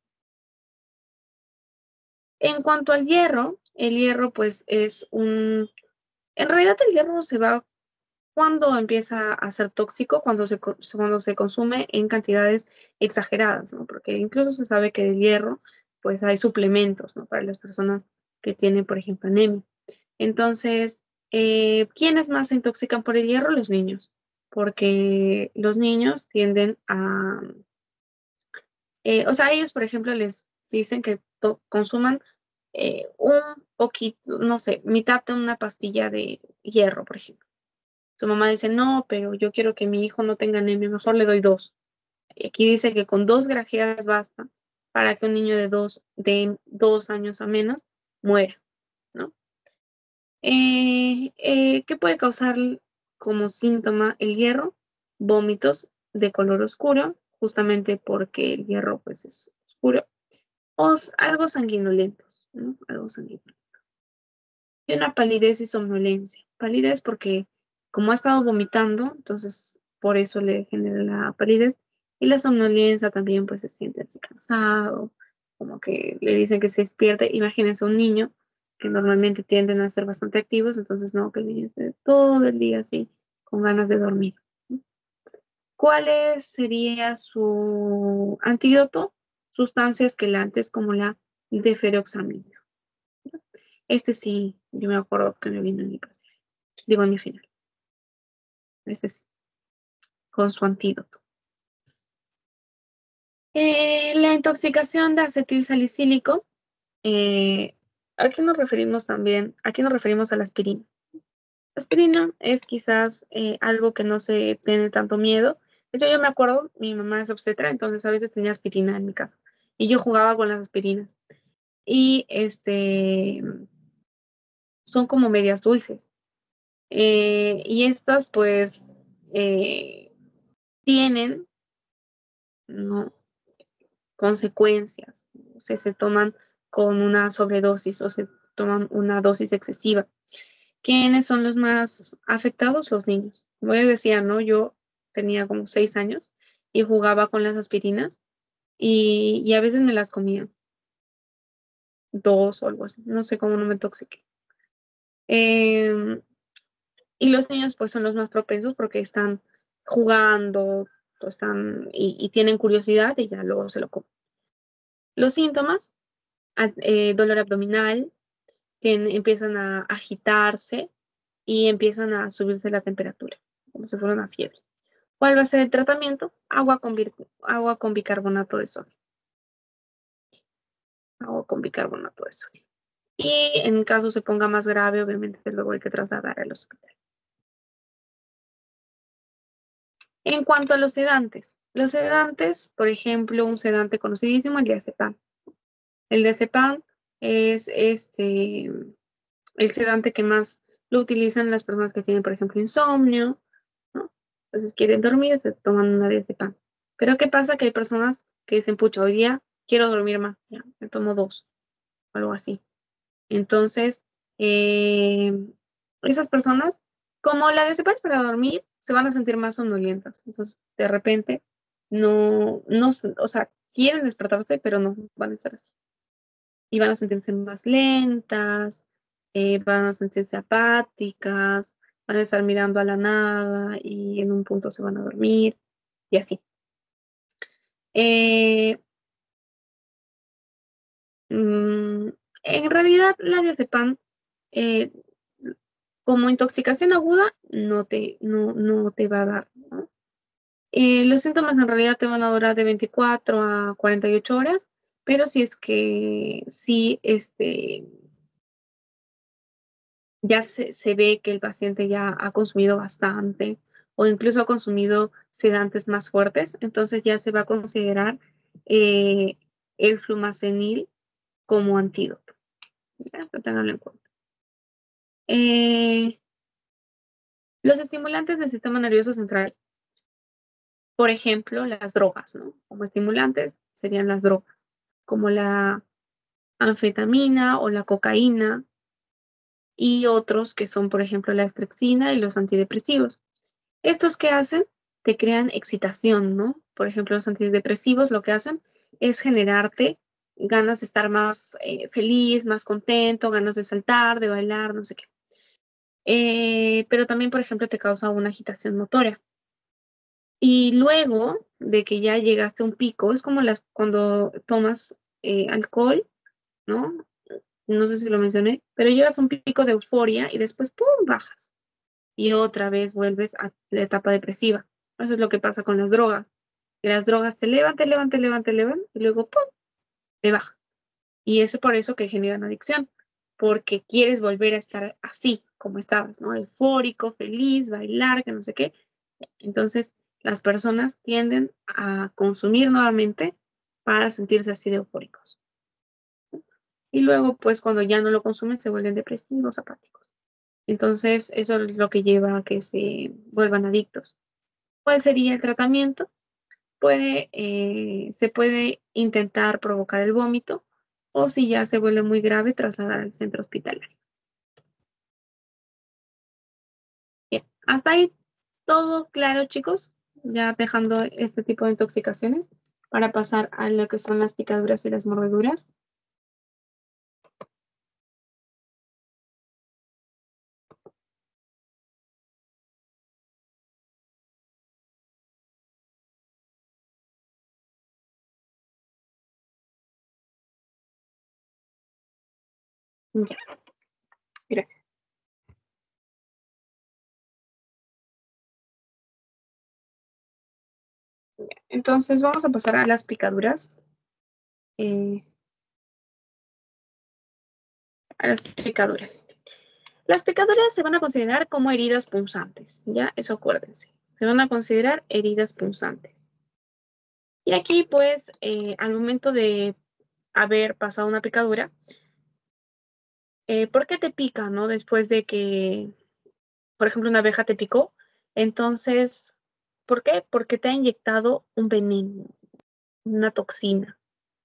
En cuanto al hierro, el hierro pues es un... En realidad el hierro se va cuando empieza a ser tóxico, cuando se, cuando se consume en cantidades exageradas, ¿no? Porque incluso se sabe que del hierro pues hay suplementos, ¿no? Para las personas que tienen, por ejemplo, anemia. Entonces, eh, ¿quiénes más se intoxican por el hierro? Los niños, porque los niños tienden a, eh, o sea, ellos, por ejemplo, les dicen que consuman eh, un poquito, no sé, mitad de una pastilla de hierro, por ejemplo. Su mamá dice, no, pero yo quiero que mi hijo no tenga anemia, mejor le doy dos. Y aquí dice que con dos grajeas basta para que un niño de dos, de dos años a menos muera, ¿no? Eh, eh, ¿qué puede causar como síntoma el hierro? Vómitos de color oscuro, justamente porque el hierro pues es oscuro, o algo sanguinolentos, ¿no? Algo sanguinolento. Y una palidez y somnolencia. Palidez porque como ha estado vomitando, entonces por eso le genera la palidez. Y la somnolencia también pues se siente así cansado, como que le dicen que se despierte. Imagínense un niño que normalmente tienden a ser bastante activos, entonces no, que el niño esté todo el día así, con ganas de dormir. ¿Cuál es- sería su antídoto? Sustancias quelantes como la deferoxamina. Este sí, yo me acuerdo que me vino en mi parcial. Digo, en mi final. Este sí, con su antídoto. Eh, la intoxicación de acetilsalicílico. Eh, aquí nos referimos también, aquí nos referimos a la aspirina. La aspirina es quizás eh, algo que no se tiene tanto miedo. De hecho, yo me acuerdo, mi mamá es obstetra, entonces a veces tenía aspirina en mi casa y yo jugaba con las aspirinas. Y este, son como medias dulces. Eh, y estas pues eh, tienen, ¿no?, consecuencias. O sea, se toman con una sobredosis o se toman una dosis excesiva. ¿Quiénes son los más afectados? Los niños. Como les decía, ¿no? Yo tenía como seis años y jugaba con las aspirinas y, y a veces me las comía, dos o algo así. No sé cómo no me intoxiqué. Eh, y los niños pues son los más propensos porque están jugando o están, y, y tienen curiosidad y ya luego se lo comen. Los síntomas, a- eh, dolor abdominal, tien- empiezan a agitarse y empiezan a subirse la temperatura, como si fuera una fiebre. ¿Cuál va a ser el tratamiento? Agua con, bir- agua con bicarbonato de sodio. Agua con bicarbonato de sodio. Y en caso se ponga más grave, obviamente luego hay que trasladar al hospital. En cuanto a los sedantes, los sedantes, por ejemplo, un sedante conocidísimo, el diazepam. El diazepam es este, el sedante que más lo utilizan las personas que tienen, por ejemplo, insomnio, ¿no? Entonces quieren dormir, se toman una diazepam. Pero ¿qué pasa? Que hay personas que dicen, pucha, hoy día quiero dormir más, ya, me tomo dos, o algo así. Entonces, eh, esas personas, como la diazepam es para dormir, se van a sentir más somnolientas. Entonces, de repente, no, no, o sea, quieren despertarse, pero no van a estar así. Y van a sentirse más lentas, eh, van a sentirse apáticas, van a estar mirando a la nada y en un punto se van a dormir y así. Eh, mm, en realidad, la diazepam, eh, como intoxicación aguda, no te, no, no te va a dar, ¿no? Eh, los síntomas en realidad te van a durar de veinticuatro a cuarenta y ocho horas, pero si es que sí, este, ya se, se ve que el paciente ya ha consumido bastante o incluso ha consumido sedantes más fuertes, entonces ya se va a considerar eh, el flumazenil como antídoto. Ya, pero ténganlo en cuenta. Eh, los estimulantes del sistema nervioso central, por ejemplo, las drogas, ¿no? Como estimulantes serían las drogas, como la anfetamina o la cocaína y otros que son, por ejemplo, la estrexina y los antidepresivos. ¿Estos qué hacen? Te crean excitación, ¿no? Por ejemplo, los antidepresivos lo que hacen es generarte ganas de estar más eh, feliz, más contento, ganas de saltar, de bailar, no sé qué. Eh, pero también, por ejemplo, te causa una agitación motora. Y luego de que ya llegaste a un pico, es como las, cuando tomas eh, alcohol, ¿no? No sé si lo mencioné, pero llegas a un pico de euforia y después, ¡pum!, bajas. Y otra vez vuelves a la etapa depresiva. Eso es lo que pasa con las drogas. Que las drogas te elevan, te elevan, te elevan, te elevan y luego, ¡pum!, te baja. Y eso por eso que generan adicción, porque quieres volver a estar así como estabas, ¿no? Eufórico, feliz, bailar, que no sé qué. Entonces, las personas tienden a consumir nuevamente para sentirse así de eufóricos. Y luego, pues, cuando ya no lo consumen, se vuelven depresivos, apáticos. Entonces, eso es lo que lleva a que se vuelvan adictos. ¿Cuál sería el tratamiento? Puede, eh, se puede intentar provocar el vómito o si ya se vuelve muy grave, trasladar al centro hospitalario. Bien, hasta ahí todo claro, chicos, ya dejando este tipo de intoxicaciones para pasar a lo que son las picaduras y las mordeduras. Ya, gracias. Entonces vamos a pasar a las picaduras. Eh, a las picaduras. Las picaduras se van a considerar como heridas punzantes, ¿ya? Eso acuérdense. Se van a considerar heridas punzantes. Y aquí, pues, eh, al momento de haber pasado una picadura, eh, ¿por qué te pica, no? Después de que, por ejemplo, una abeja te picó. Entonces, ¿por qué? Porque te ha inyectado un veneno, una toxina.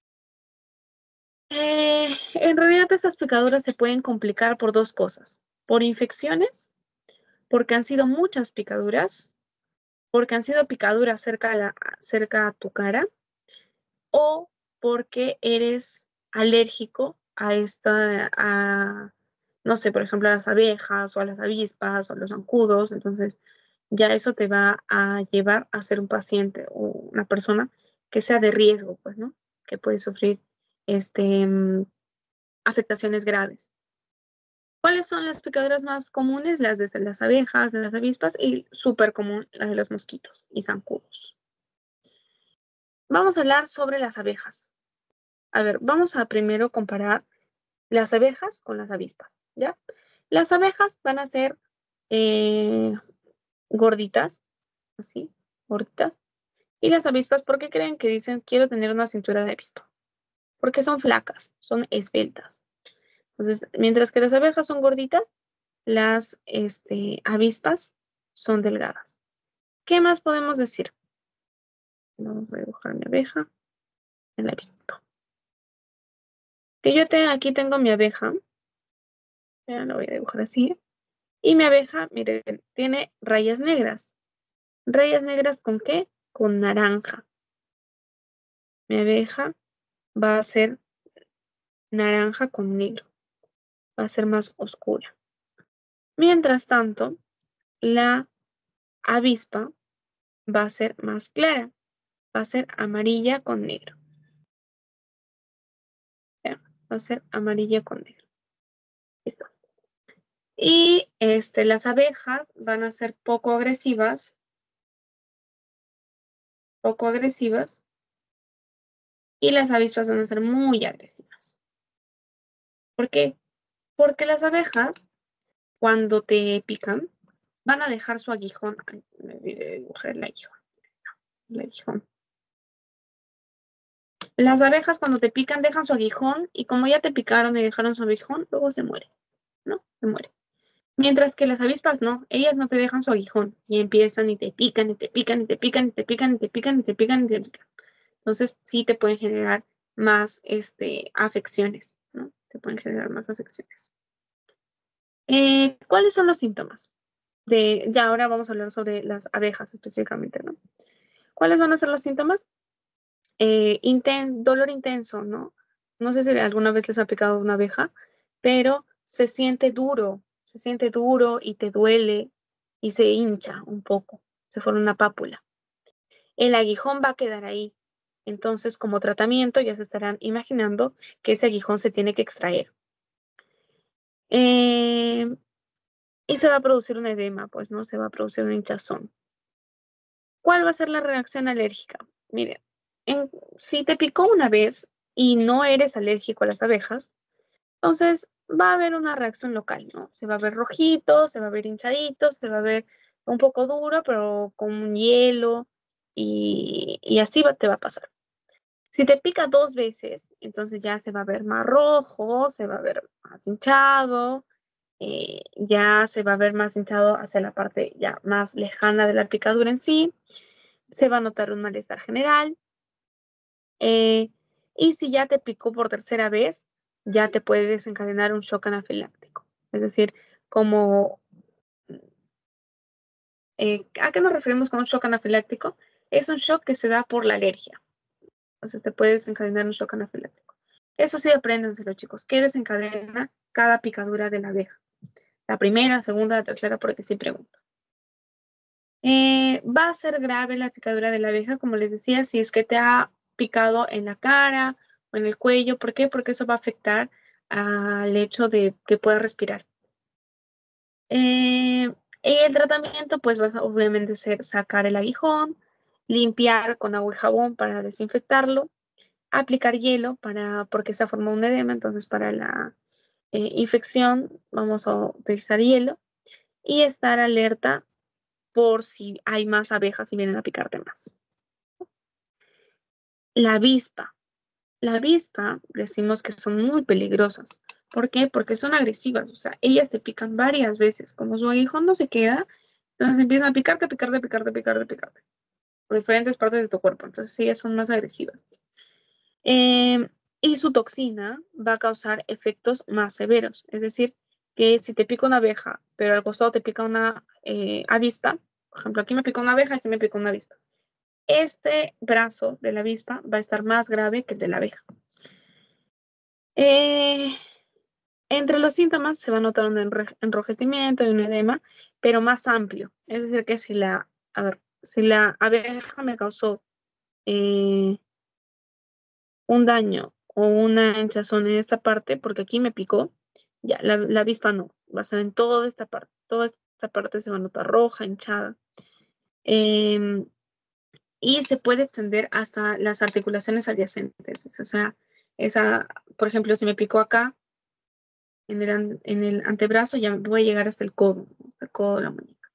Eh, en realidad, estas picaduras se pueden complicar por dos cosas. Por infecciones, porque han sido muchas picaduras, porque han sido picaduras cerca a, la, cerca a tu cara, o porque eres alérgico a esta, a, no sé, por ejemplo, a las abejas o a las avispas o a los zancudos. Entonces, ya eso te va a llevar a ser un paciente o una persona que sea de riesgo, pues, ¿no? Que puede sufrir este, mm, afectaciones graves. ¿Cuáles son las picaduras más comunes? Las de las abejas, de las avispas y súper común, las de los mosquitos y zancudos. Vamos a hablar sobre las abejas. A ver, vamos a primero comparar las abejas con las avispas, ¿ya? Las abejas van a ser eh, gorditas, así, gorditas. Y las avispas, ¿por qué creen que dicen quiero tener una cintura de avispa? Porque son flacas, son esbeltas. Entonces, mientras que las abejas son gorditas, las este, avispas son delgadas. ¿Qué más podemos decir? Vamos a dibujar mi abeja en la avispa. Que yo te, aquí tengo mi abeja. Ya lo voy a dibujar así. Y mi abeja, miren, tiene rayas negras. ¿Rayas negras con qué? Con naranja. Mi abeja va a ser naranja con negro. Va a ser más oscura. Mientras tanto, la avispa va a ser más clara. Va a ser amarilla con negro. ¿Ya? Va a ser amarilla con negro. Listo. Y este, las abejas van a ser poco agresivas. Poco agresivas. Y las avispas van a ser muy agresivas. ¿Por qué? Porque las abejas, cuando te pican, van a dejar su aguijón. Ay, me olvidé de dibujar el aguijón. El aguijón. Las abejas, cuando te pican, dejan su aguijón y como ya te picaron y dejaron su aguijón, luego se mueren, ¿no? Se mueren. Mientras que las avispas no, ellas no te dejan su aguijón y empiezan y te pican y te pican y te pican y te pican y te pican y te pican y te pican. Entonces sí te pueden generar más este, afecciones, ¿no? Te pueden generar más afecciones. Eh, ¿cuáles son los síntomas? De, ya ahora vamos a hablar sobre las abejas específicamente, ¿no? ¿Cuáles van a ser los síntomas? Eh, inten dolor intenso, ¿no? No sé si alguna vez les ha picado una abeja, pero se siente duro, se siente duro y te duele y se hincha un poco, se forma una pápula. El aguijón va a quedar ahí. Entonces, como tratamiento, ya se estarán imaginando que ese aguijón se tiene que extraer. Eh, y se va a producir un edema, pues, ¿no? Se va a producir un hinchazón. ¿Cuál va a ser la reacción alérgica? Mire, en, si te picó una vez y no eres alérgico a las abejas, entonces va a haber una reacción local, ¿no? Se va a ver rojito, se va a ver hinchadito, se va a ver un poco duro, pero con hielo y, y así va, te va a pasar. Si te pica dos veces, entonces ya se va a ver más rojo, se va a ver más hinchado, eh, ya se va a ver más hinchado hacia la parte ya más lejana de la picadura en sí. Se va a notar un malestar general. Eh, y si ya te picó por tercera vez, ya te puede desencadenar un shock anafiláctico. Es decir, como, eh, ¿a qué nos referimos con un shock anafiláctico? Es un shock que se da por la alergia. Entonces te puede desencadenar un shock anafiláctico. Eso sí, apréndenselo, chicos. ¿Qué desencadena cada picadura de la abeja? La primera, segunda, la tercera, porque sí pregunto. Eh, va a ser grave la picadura de la abeja, como les decía, si es que te ha picado en la cara o en el cuello. ¿Por qué? Porque eso va a afectar al hecho de que pueda respirar. Eh, y el tratamiento, pues, va a obviamente ser sacar el aguijón, limpiar con agua y jabón para desinfectarlo, aplicar hielo para, porque se forma un edema, entonces para la eh, infección vamos a utilizar hielo y estar alerta por si hay más abejas y vienen a picarte más. La avispa. La avispa decimos que son muy peligrosas. ¿Por qué? Porque son agresivas, o sea, ellas te pican varias veces. Como su aguijón no se queda, entonces empiezan a picarte, picarte, picarte, picarte, picarte, por diferentes partes de tu cuerpo. Entonces ellas son más agresivas. Eh, y su toxina va a causar efectos más severos. Es decir, que si te pica una abeja, pero al costado te pica una eh, avispa, por ejemplo, aquí me pica una abeja, aquí me pica una avispa. Este brazo de la avispa va a estar más grave que el de la abeja. Eh, entre los síntomas se va a notar un enrojecimiento y un edema, pero más amplio. Es decir, que si la, a ver, si la abeja me causó eh, un daño o una hinchazón en esta parte, porque aquí me picó, ya, la, la avispa no, va a estar en toda esta parte. Toda esta parte se va a notar roja, hinchada. Eh, y se puede extender hasta las articulaciones adyacentes. O sea, esa, por ejemplo, si me picó acá, en el, en el antebrazo, ya voy a llegar hasta el codo, hasta el codo de la muñeca.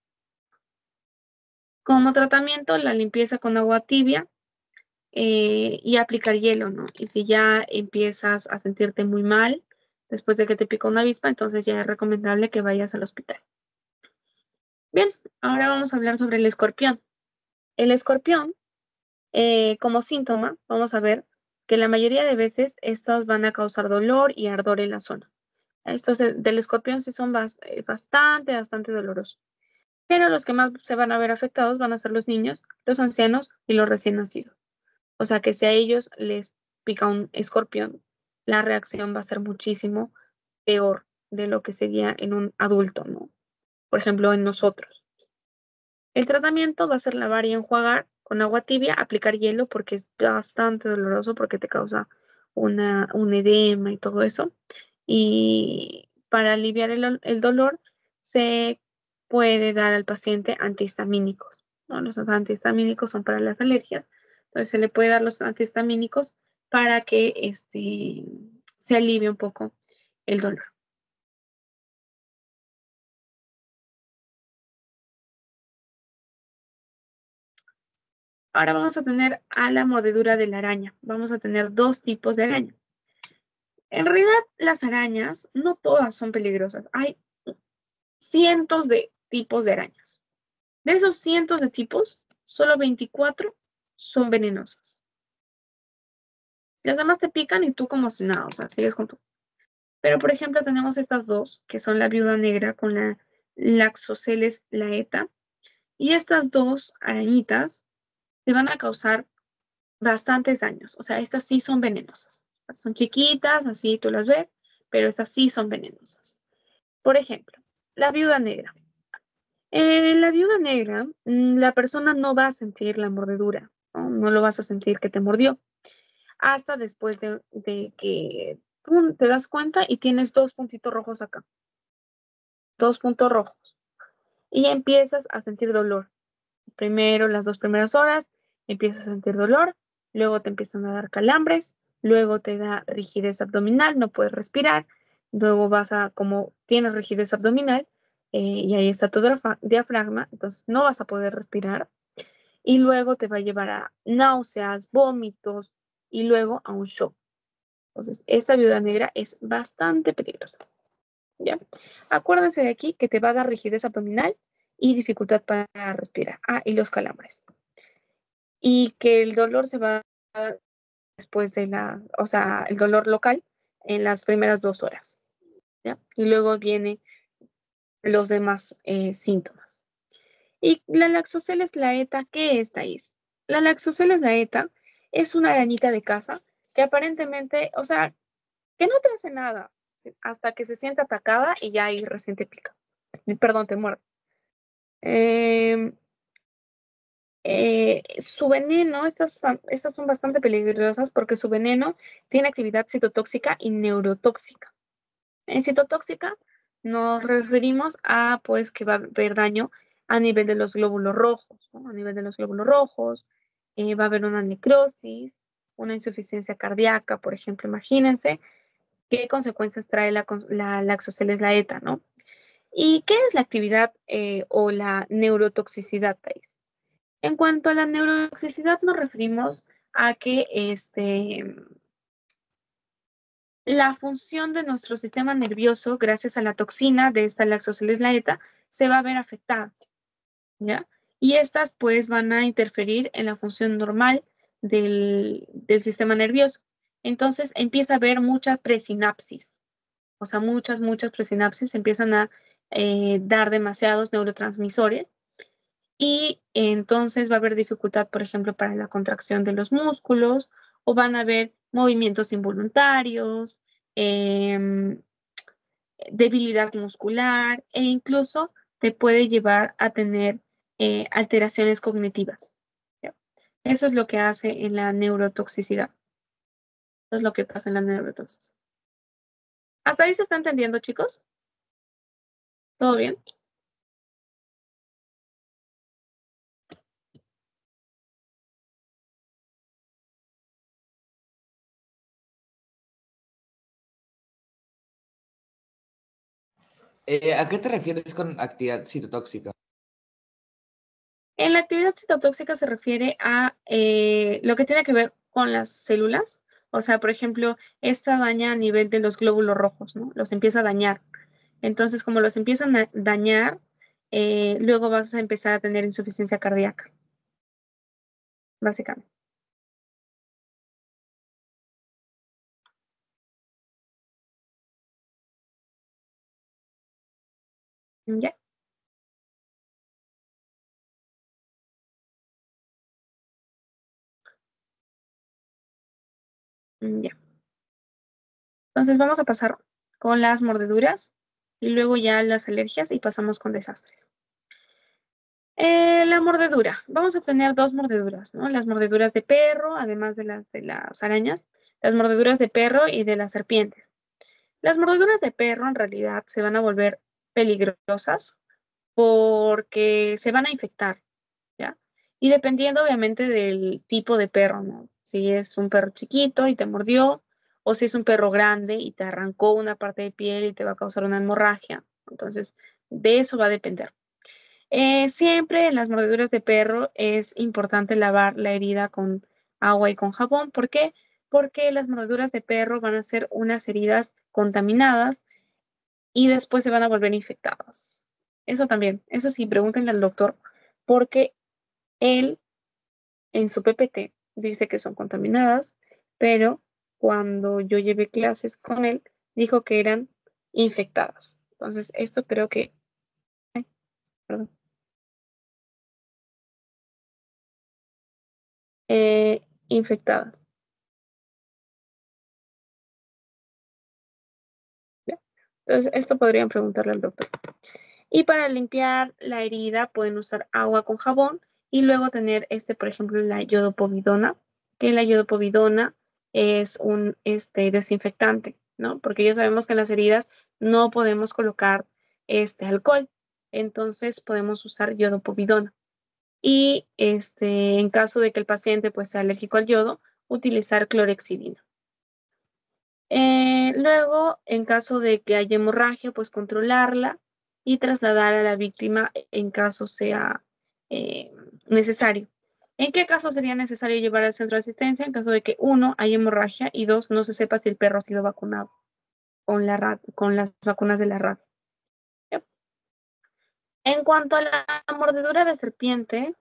Como tratamiento, la limpieza con agua tibia eh, y aplicar hielo, ¿no? Y si ya empiezas a sentirte muy mal después de que te picó una avispa, entonces ya es recomendable que vayas al hospital. Bien, ahora vamos a hablar sobre el escorpión. El escorpión, eh, como síntoma, vamos a ver que la mayoría de veces estos van a causar dolor y ardor en la zona. Estos del escorpión sí son bastante, bastante dolorosos. Pero los que más se van a ver afectados van a ser los niños, los ancianos y los recién nacidos. O sea que si a ellos les pica un escorpión, la reacción va a ser muchísimo peor de lo que sería en un adulto, ¿no? Por ejemplo, en nosotros. El tratamiento va a ser lavar y enjuagar con agua tibia, aplicar hielo porque es bastante doloroso porque te causa una, un edema y todo eso. Y para aliviar el, el dolor se puede dar al paciente antihistamínicos, ¿no? Los antihistamínicos son para las alergias, entonces se le puede dar los antihistamínicos para que este, se alivie un poco el dolor. Ahora vamos a tener a la mordedura de la araña. Vamos a tener dos tipos de araña. En realidad, las arañas no todas son peligrosas. Hay cientos de tipos de arañas. De esos cientos de tipos, solo veinticuatro son venenosas. Las demás te pican y tú como si nada, o sea, sigues con tu. Pero, por ejemplo, tenemos estas dos, que son la viuda negra con la Laxoceles laeta. Y estas dos arañitas te van a causar bastantes daños. O sea, estas sí son venenosas. Son chiquitas, así tú las ves, pero estas sí son venenosas. Por ejemplo, la viuda negra. En la viuda negra, la persona no va a sentir la mordedura, ¿no? No lo vas a sentir que te mordió, hasta después de, de que pum, te das cuenta y tienes dos puntitos rojos acá, dos puntos rojos, y empiezas a sentir dolor. Primero, las dos primeras horas, empiezas a sentir dolor, luego te empiezan a dar calambres, luego te da rigidez abdominal, no puedes respirar, luego vas a, como tienes rigidez abdominal, eh, y ahí está tu diafragma, entonces no vas a poder respirar, y luego te va a llevar a náuseas, vómitos, y luego a un shock. Entonces, esta viuda negra es bastante peligrosa. ¿Ya? Acuérdense de aquí que te va a dar rigidez abdominal y dificultad para respirar. Ah, y los calambres. Y que el dolor se va a dar después de la, o sea, el dolor local en las primeras dos horas. ¿Ya? Y luego vienen los demás eh, síntomas. Y la Laxoceles laeta, ¿qué es, Thais? La Laxoceles laeta es una arañita de casa que aparentemente, o sea, que no te hace nada hasta que se siente atacada y ya ahí recién te pica. Perdón, te muerde. Eh, eh, su veneno, estas, estas son bastante peligrosas porque su veneno tiene actividad citotóxica y neurotóxica. En citotóxica nos referimos a pues que va a haber daño a nivel de los glóbulos rojos, ¿no? A nivel de los glóbulos rojos, eh, va a haber una necrosis, una insuficiencia cardíaca, por ejemplo, imagínense qué consecuencias trae la, la laxoceles laeta, ¿no? ¿Y qué es la actividad eh, o la neurotoxicidad, Thais? En cuanto a la neurotoxicidad nos referimos a que este, la función de nuestro sistema nervioso, gracias a la toxina de esta laxoceles laeta, se va a ver afectada, ¿ya? Y estas pues van a interferir en la función normal del, del sistema nervioso. Entonces empieza a haber mucha presinapsis, o sea, muchas, muchas presinapsis empiezan a eh, dar demasiados neurotransmisores y entonces va a haber dificultad, por ejemplo, para la contracción de los músculos o van a haber movimientos involuntarios, eh, debilidad muscular e incluso te puede llevar a tener eh, alteraciones cognitivas. ¿Ya? Eso es lo que hace en la neurotoxicidad. Eso es lo que pasa en la neurotoxicidad. ¿Hasta ahí se está entendiendo, chicos? ¿Todo bien? Eh, ¿A qué te refieres con actividad citotóxica? En la actividad citotóxica se refiere a eh, lo que tiene que ver con las células. O sea, por ejemplo, esta daña a nivel de los glóbulos rojos, ¿no? Los empieza a dañar. Entonces, como los empiezan a dañar, eh, luego vas a empezar a tener insuficiencia cardíaca, básicamente. ¿Ya? Ya. Entonces, vamos a pasar con las mordeduras y luego ya las alergias y pasamos con desastres. Eh, la mordedura. Vamos a tener dos mordeduras, ¿no? Las mordeduras de perro, además de las de las arañas, las mordeduras de perro y de las serpientes. Las mordeduras de perro en realidad se van a volver peligrosas porque se van a infectar, ¿ya? Y dependiendo obviamente del tipo de perro, ¿no? Si es un perro chiquito y te mordió, o si es un perro grande y te arrancó una parte de piel y te va a causar una hemorragia. Entonces, de eso va a depender. Eh, siempre en las mordeduras de perro es importante lavar la herida con agua y con jabón. ¿Por qué? Porque las mordeduras de perro van a ser unas heridas contaminadas y después se van a volver infectadas. Eso también, eso sí, pregúntenle al doctor, porque él en su P P T dice que son contaminadas, pero cuando yo llevé clases con él, dijo que eran infectadas. Entonces, esto creo que... Ay, perdón. Eh, infectadas. ¿Ya? Entonces, esto podrían preguntarle al doctor. Y para limpiar la herida pueden usar agua con jabón y luego tener este, por ejemplo, la iodopovidona, que la iodopovidona es un este, desinfectante, ¿no? Porque ya sabemos que en las heridas no podemos colocar este alcohol, entonces podemos usar iodopovidona. Y este, en caso de que el paciente pues, sea alérgico al yodo, utilizar clorexidina. Eh, luego, en caso de que haya hemorragia, pues controlarla y trasladar a la víctima en caso sea eh, necesario. ¿En qué caso sería necesario llevar al centro de asistencia? En caso de que, uno, hay hemorragia y dos, no se sepa si el perro ha sido vacunado con, la, con las vacunas de la rabia. ¿Yep? En cuanto a la mordedura de serpiente,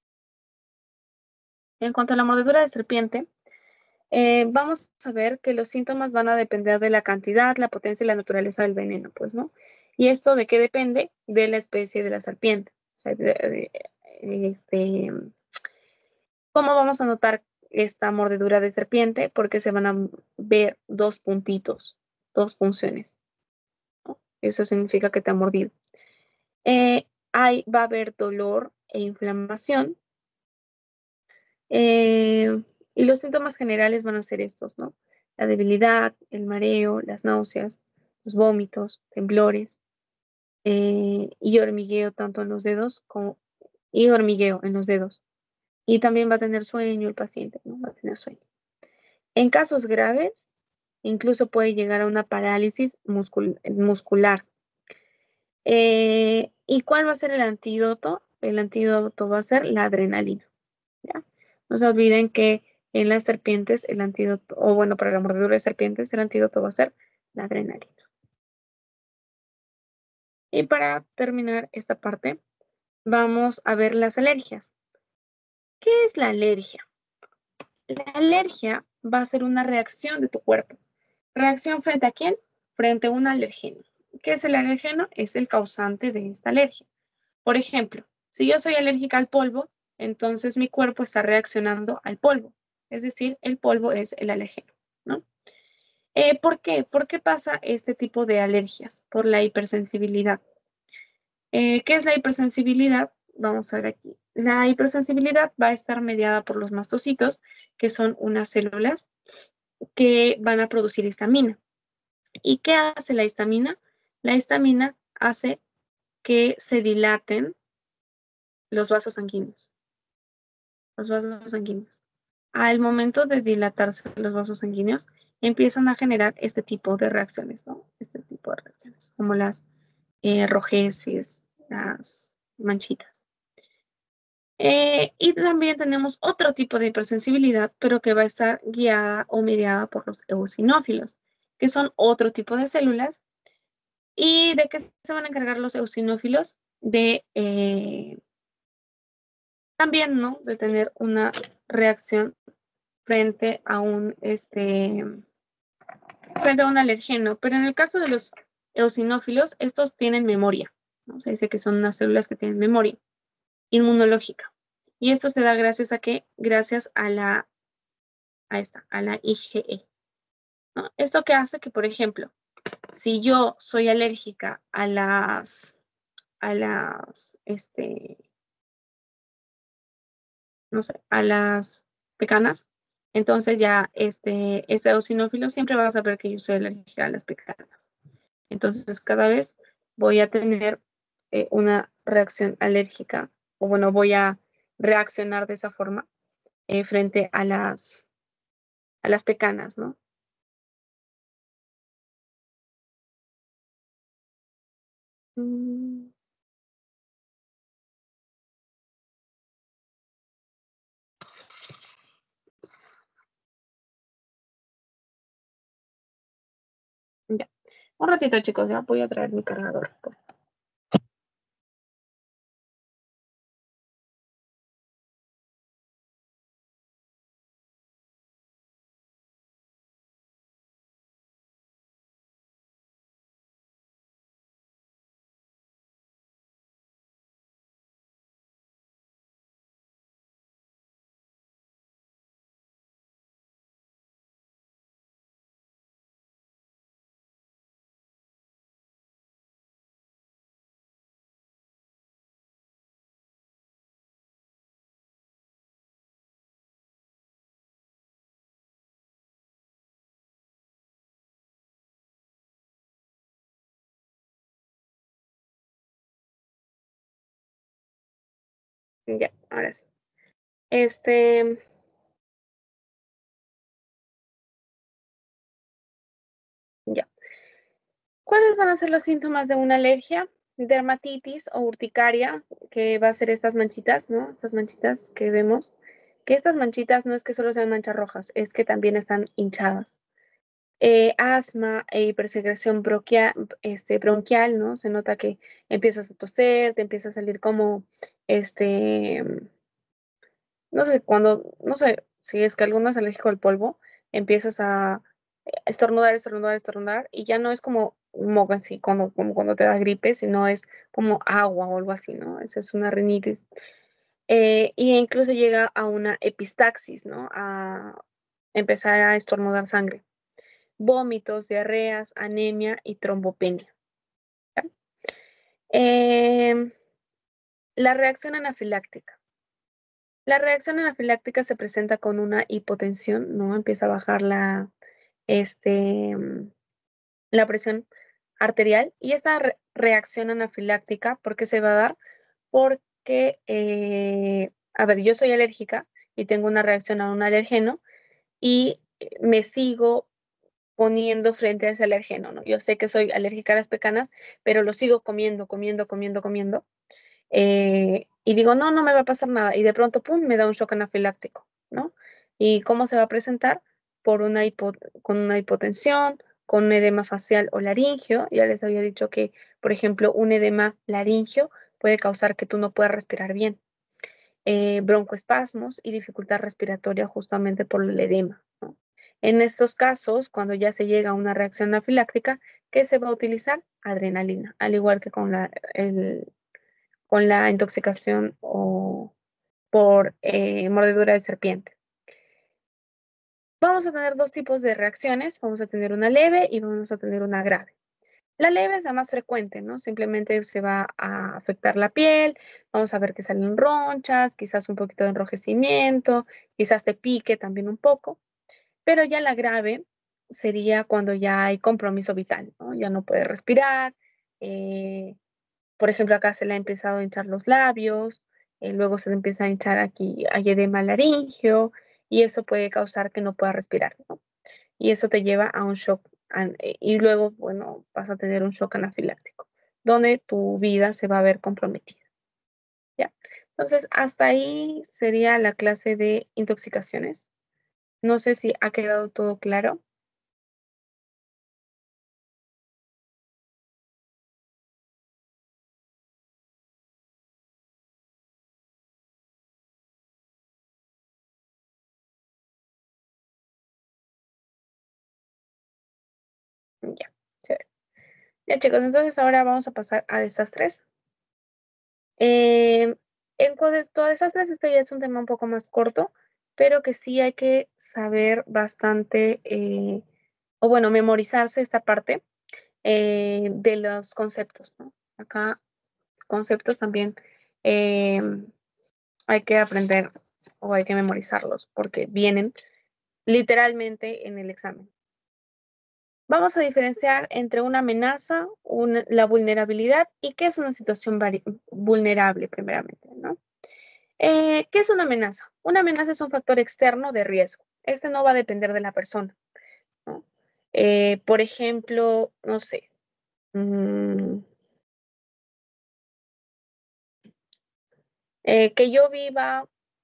en cuanto a la mordedura de serpiente, Eh, vamos a ver que los síntomas van a depender de la cantidad, la potencia y la naturaleza del veneno, pues, ¿no? ¿Y esto de qué depende? De la especie de la serpiente. O sea, de, de, este, ¿cómo vamos a notar esta mordedura de serpiente? Porque se van a ver dos puntitos, dos punciones, ¿no? Eso significa que te ha mordido. Eh, hay, va a haber dolor e inflamación. Eh, y los síntomas generales van a ser estos, ¿no? La debilidad, el mareo, las náuseas, los vómitos, temblores eh, y hormigueo tanto en los dedos como y hormigueo en los dedos. Y también va a tener sueño el paciente, ¿no? Va a tener sueño. En casos graves, incluso puede llegar a una parálisis muscul muscular. Eh, ¿Y cuál va a ser el antídoto? El antídoto va a ser la adrenalina. ¿Ya? No se olviden que en las serpientes el antídoto, o bueno, para la mordedura de serpientes, el antídoto va a ser la adrenalina. Y para terminar esta parte, vamos a ver las alergias. ¿Qué es la alergia? La alergia va a ser una reacción de tu cuerpo. ¿Reacción frente a quién? Frente a un alergeno. ¿Qué es el alergeno? Es el causante de esta alergia. Por ejemplo, si yo soy alérgica al polvo, entonces mi cuerpo está reaccionando al polvo. Es decir, el polvo es el alérgeno, ¿no? Eh, ¿Por qué? ¿Por qué pasa este tipo de alergias? Por la hipersensibilidad. Eh, ¿Qué es la hipersensibilidad? Vamos a ver aquí. La hipersensibilidad va a estar mediada por los mastocitos, que son unas células que van a producir histamina. ¿Y qué hace la histamina? La histamina hace que se dilaten los vasos sanguíneos. Los vasos sanguíneos. Al momento de dilatarse los vasos sanguíneos, empiezan a generar este tipo de reacciones, ¿no? Este tipo de reacciones, como las eh, rojeces, las manchitas. Eh, y también tenemos otro tipo de hipersensibilidad, pero que va a estar guiada o mediada por los eosinófilos, que son otro tipo de células. ¿Y de qué se van a encargar los eosinófilos? De eh, también, ¿no? De tener una reacción frente a un, este, frente a un alergeno. Pero en el caso de los eosinófilos, estos tienen memoria, ¿no? Se dice que son unas células que tienen memoria inmunológica. Y esto se da gracias a qué? Gracias a la, a esta, a la I G E, ¿no? Esto que hace que, por ejemplo, si yo soy alérgica a las, a las, este, no sé, a las pecanas, entonces ya este, este eosinófilo siempre va a saber que yo soy alérgica a las pecanas. Entonces cada vez voy a tener eh, una reacción alérgica, o bueno, voy a reaccionar de esa forma eh, frente a las, a las pecanas, ¿no? Mm, ya. Un ratito, chicos, ya voy a traer mi cargador. Ya, ahora sí. Este, ya. ¿Cuáles van a ser los síntomas de una alergia? Dermatitis o urticaria, que va a ser estas manchitas, ¿no? Estas manchitas que vemos. Que estas manchitas no es que solo sean manchas rojas, es que también están hinchadas. Eh, asma e hipersecreción bronquial, este, bronquial, ¿no? Se nota que empiezas a toser, te empieza a salir como, este, no sé, cuando, no sé, si es que alguno es alérgico al polvo, empiezas a estornudar, estornudar, estornudar, y ya no es como un moco así, como, como cuando te da gripe, sino es como agua o algo así, ¿no? Esa es una rinitis. Eh, y incluso llega a una epistaxis, ¿no? A empezar a estornudar sangre. Vómitos, diarreas, anemia y trombopenia. ¿Ya? Eh, la reacción anafiláctica. La reacción anafiláctica se presenta con una hipotensión, ¿no? Empieza a bajar la, este, la presión arterial y esta re reacción anafiláctica, ¿por qué se va a dar? Porque, eh, a ver, yo soy alérgica y tengo una reacción a un alergeno y me sigo poniendo frente a ese alergeno, ¿no? Yo sé que soy alérgica a las pecanas, pero lo sigo comiendo, comiendo, comiendo, comiendo. Eh, y digo, no, no me va a pasar nada. Y de pronto, pum, me da un shock anafiláctico, ¿no? ¿Y cómo se va a presentar? Por una hipo con una hipotensión, con un edema facial o laringio. Ya les había dicho que, por ejemplo, un edema laringio puede causar que tú no puedas respirar bien. Eh, broncoespasmos y dificultad respiratoria justamente por el edema, ¿no? En estos casos, cuando ya se llega a una reacción anafiláctica, ¿qué se va a utilizar? Adrenalina, al igual que con la, el, con la intoxicación o por eh, mordedura de serpiente. Vamos a tener dos tipos de reacciones, vamos a tener una leve y vamos a tener una grave. La leve es la más frecuente, ¿no? Simplemente se va a afectar la piel, vamos a ver que salen ronchas, quizás un poquito de enrojecimiento, quizás te pique también un poco, pero ya la grave sería cuando ya hay compromiso vital, ¿no? Ya no puede respirar, eh, por ejemplo, acá se le ha empezado a hinchar los labios, eh, luego se le empieza a hinchar aquí, hay edema laringio, y eso puede causar que no pueda respirar, ¿no? Y eso te lleva a un shock, an- eh, y luego, bueno, vas a tener un shock anafiláctico, donde tu vida se va a ver comprometida, ¿ya? Entonces, hasta ahí sería la clase de intoxicaciones. No sé si ha quedado todo claro. Ya, chévere. Ya, chicos, entonces ahora vamos a pasar a desastres. Eh, en cuanto a desastres, esto ya es un tema un poco más corto, pero que sí hay que saber bastante, eh, o bueno, memorizarse esta parte eh, de los conceptos, ¿no? Acá, conceptos también eh, hay que aprender o hay que memorizarlos porque vienen literalmente en el examen. Vamos a diferenciar entre una amenaza, un- la vulnerabilidad y qué es una situación vari- vulnerable, primeramente, ¿no? Eh, ¿qué es una amenaza? Una amenaza es un factor externo de riesgo. Este no va a depender de la persona, ¿no? Eh, por ejemplo, no sé, mm, eh, que yo viva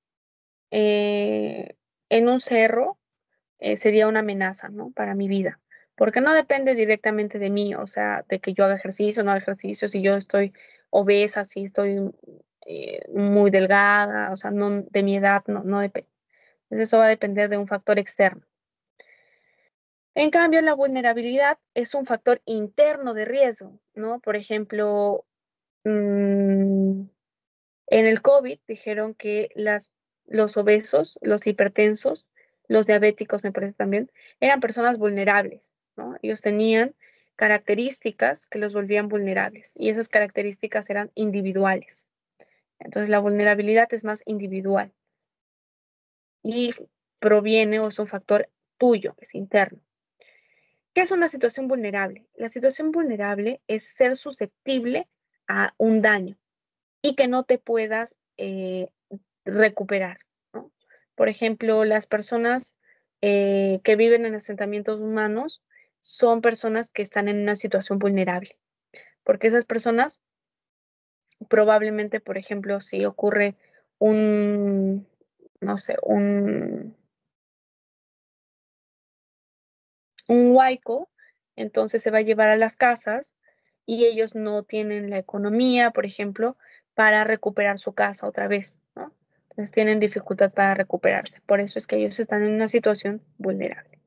eh, en un cerro eh, sería una amenaza, ¿no? Para mi vida, porque no depende directamente de mí, o sea, de que yo haga ejercicio, no haga ejercicio, si yo estoy obesa, si estoy eh, muy delgada, o sea, no, de mi edad, no, no depende. Eso va a depender de un factor externo. En cambio, la vulnerabilidad es un factor interno de riesgo, ¿no? Por ejemplo, mmm, en el COVID dijeron que las, los obesos, los hipertensos, los diabéticos, me parece también, eran personas vulnerables, ¿no? Ellos tenían características que los volvían vulnerables y esas características eran individuales. Entonces, la vulnerabilidad es más individual y proviene o es un factor tuyo, es interno. ¿Qué es una situación vulnerable? La situación vulnerable es ser susceptible a un daño y que no te puedas eh, recuperar, ¿no? Por ejemplo, las personas eh, que viven en asentamientos humanos son personas que están en una situación vulnerable, porque esas personas probablemente, por ejemplo, si ocurre un, no sé, un, un huaico, entonces se va a llevar a las casas y ellos no tienen la economía, por ejemplo, para recuperar su casa otra vez, ¿no? Entonces tienen dificultad para recuperarse. Por eso es que ellos están en una situación vulnerable.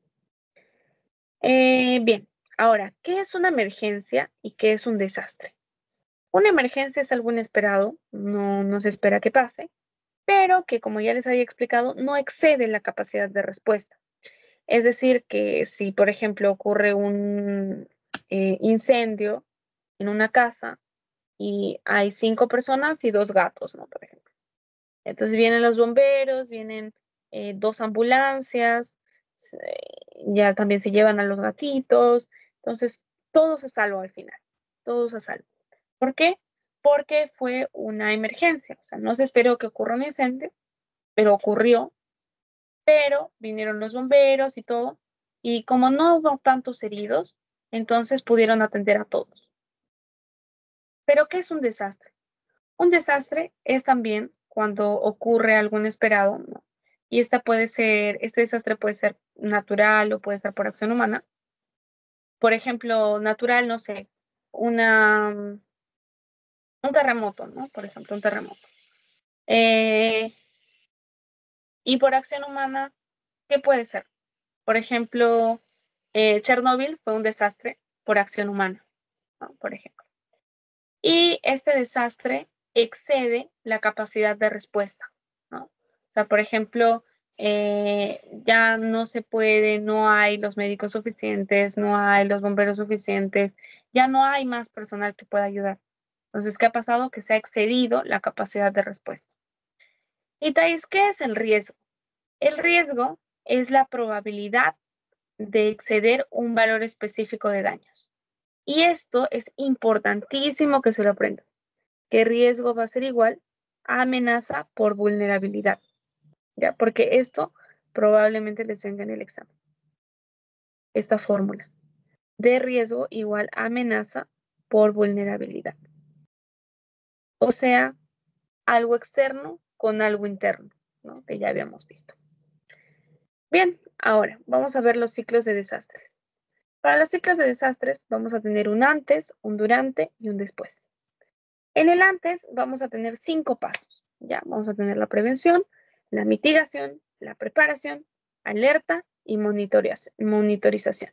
Eh, bien, ahora, ¿qué es una emergencia y qué es un desastre? Una emergencia es algo inesperado, no, no se espera que pase, pero que, como ya les había explicado, no excede la capacidad de respuesta. Es decir, que si, por ejemplo, ocurre un eh, incendio en una casa y hay cinco personas y dos gatos, ¿no? Por ejemplo. Entonces vienen los bomberos, vienen eh, dos ambulancias, se- ya también se llevan a los gatitos. Entonces, todos a salvo al final, todos a salvo. ¿Por qué? Porque fue una emergencia, o sea, no se esperó que ocurra un incendio, pero ocurrió, pero vinieron los bomberos y todo, y como no hubo tantos heridos, entonces pudieron atender a todos. ¿Pero qué es un desastre? Un desastre es también cuando ocurre algo inesperado, ¿no? Y esta puede ser, este desastre puede ser natural o puede ser por acción humana. Por ejemplo, natural, no sé, una, un terremoto, ¿no? Por ejemplo, un terremoto. Eh, y por acción humana, ¿qué puede ser? Por ejemplo, eh, Chernóbil fue un desastre por acción humana, ¿no? Por ejemplo. Y este desastre excede la capacidad de respuesta, ¿no? O sea, por ejemplo, eh, ya no se puede, no hay los médicos suficientes, no hay los bomberos suficientes, ya no hay más personal que pueda ayudar. Entonces, ¿qué ha pasado? Que se ha excedido la capacidad de respuesta. Y Thais, ¿qué es el riesgo? El riesgo es la probabilidad de exceder un valor específico de daños. Y esto es importantísimo que se lo aprendan, que riesgo va a ser igual a amenaza por vulnerabilidad, ¿ya? Porque esto probablemente les venga en el examen. Esta fórmula de riesgo igual a amenaza por vulnerabilidad. O sea, algo externo con algo interno, ¿no? Que ya habíamos visto. Bien, ahora vamos a ver los ciclos de desastres. Para los ciclos de desastres vamos a tener un antes, un durante y un después. En el antes vamos a tener cinco pasos. Ya, vamos a tener la prevención, la mitigación, la preparación, alerta y monitorización.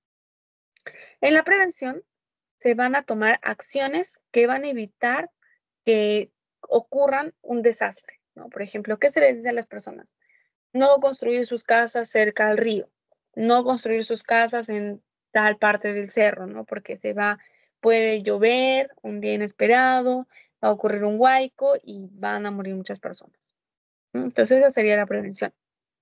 En la prevención se van a tomar acciones que van a evitar que ocurran un desastre, ¿no? Por ejemplo, ¿qué se les dice a las personas? No construir sus casas cerca al río, no construir sus casas en tal parte del cerro, ¿no? Porque se va, puede llover un día inesperado, va a ocurrir un huaico y van a morir muchas personas. Entonces, esa sería la prevención.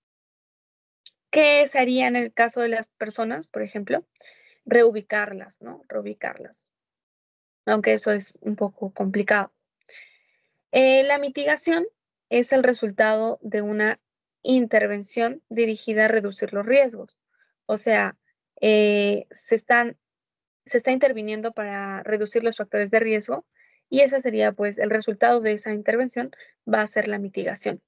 ¿Qué se haría en el caso de las personas, por ejemplo? Reubicarlas, ¿no? Reubicarlas. Aunque eso es un poco complicado. Eh, la mitigación es el resultado de una intervención dirigida a reducir los riesgos. O sea, eh, se, están, se está interviniendo para reducir los factores de riesgo y ese sería, pues, el resultado de esa intervención va a ser la mitigación.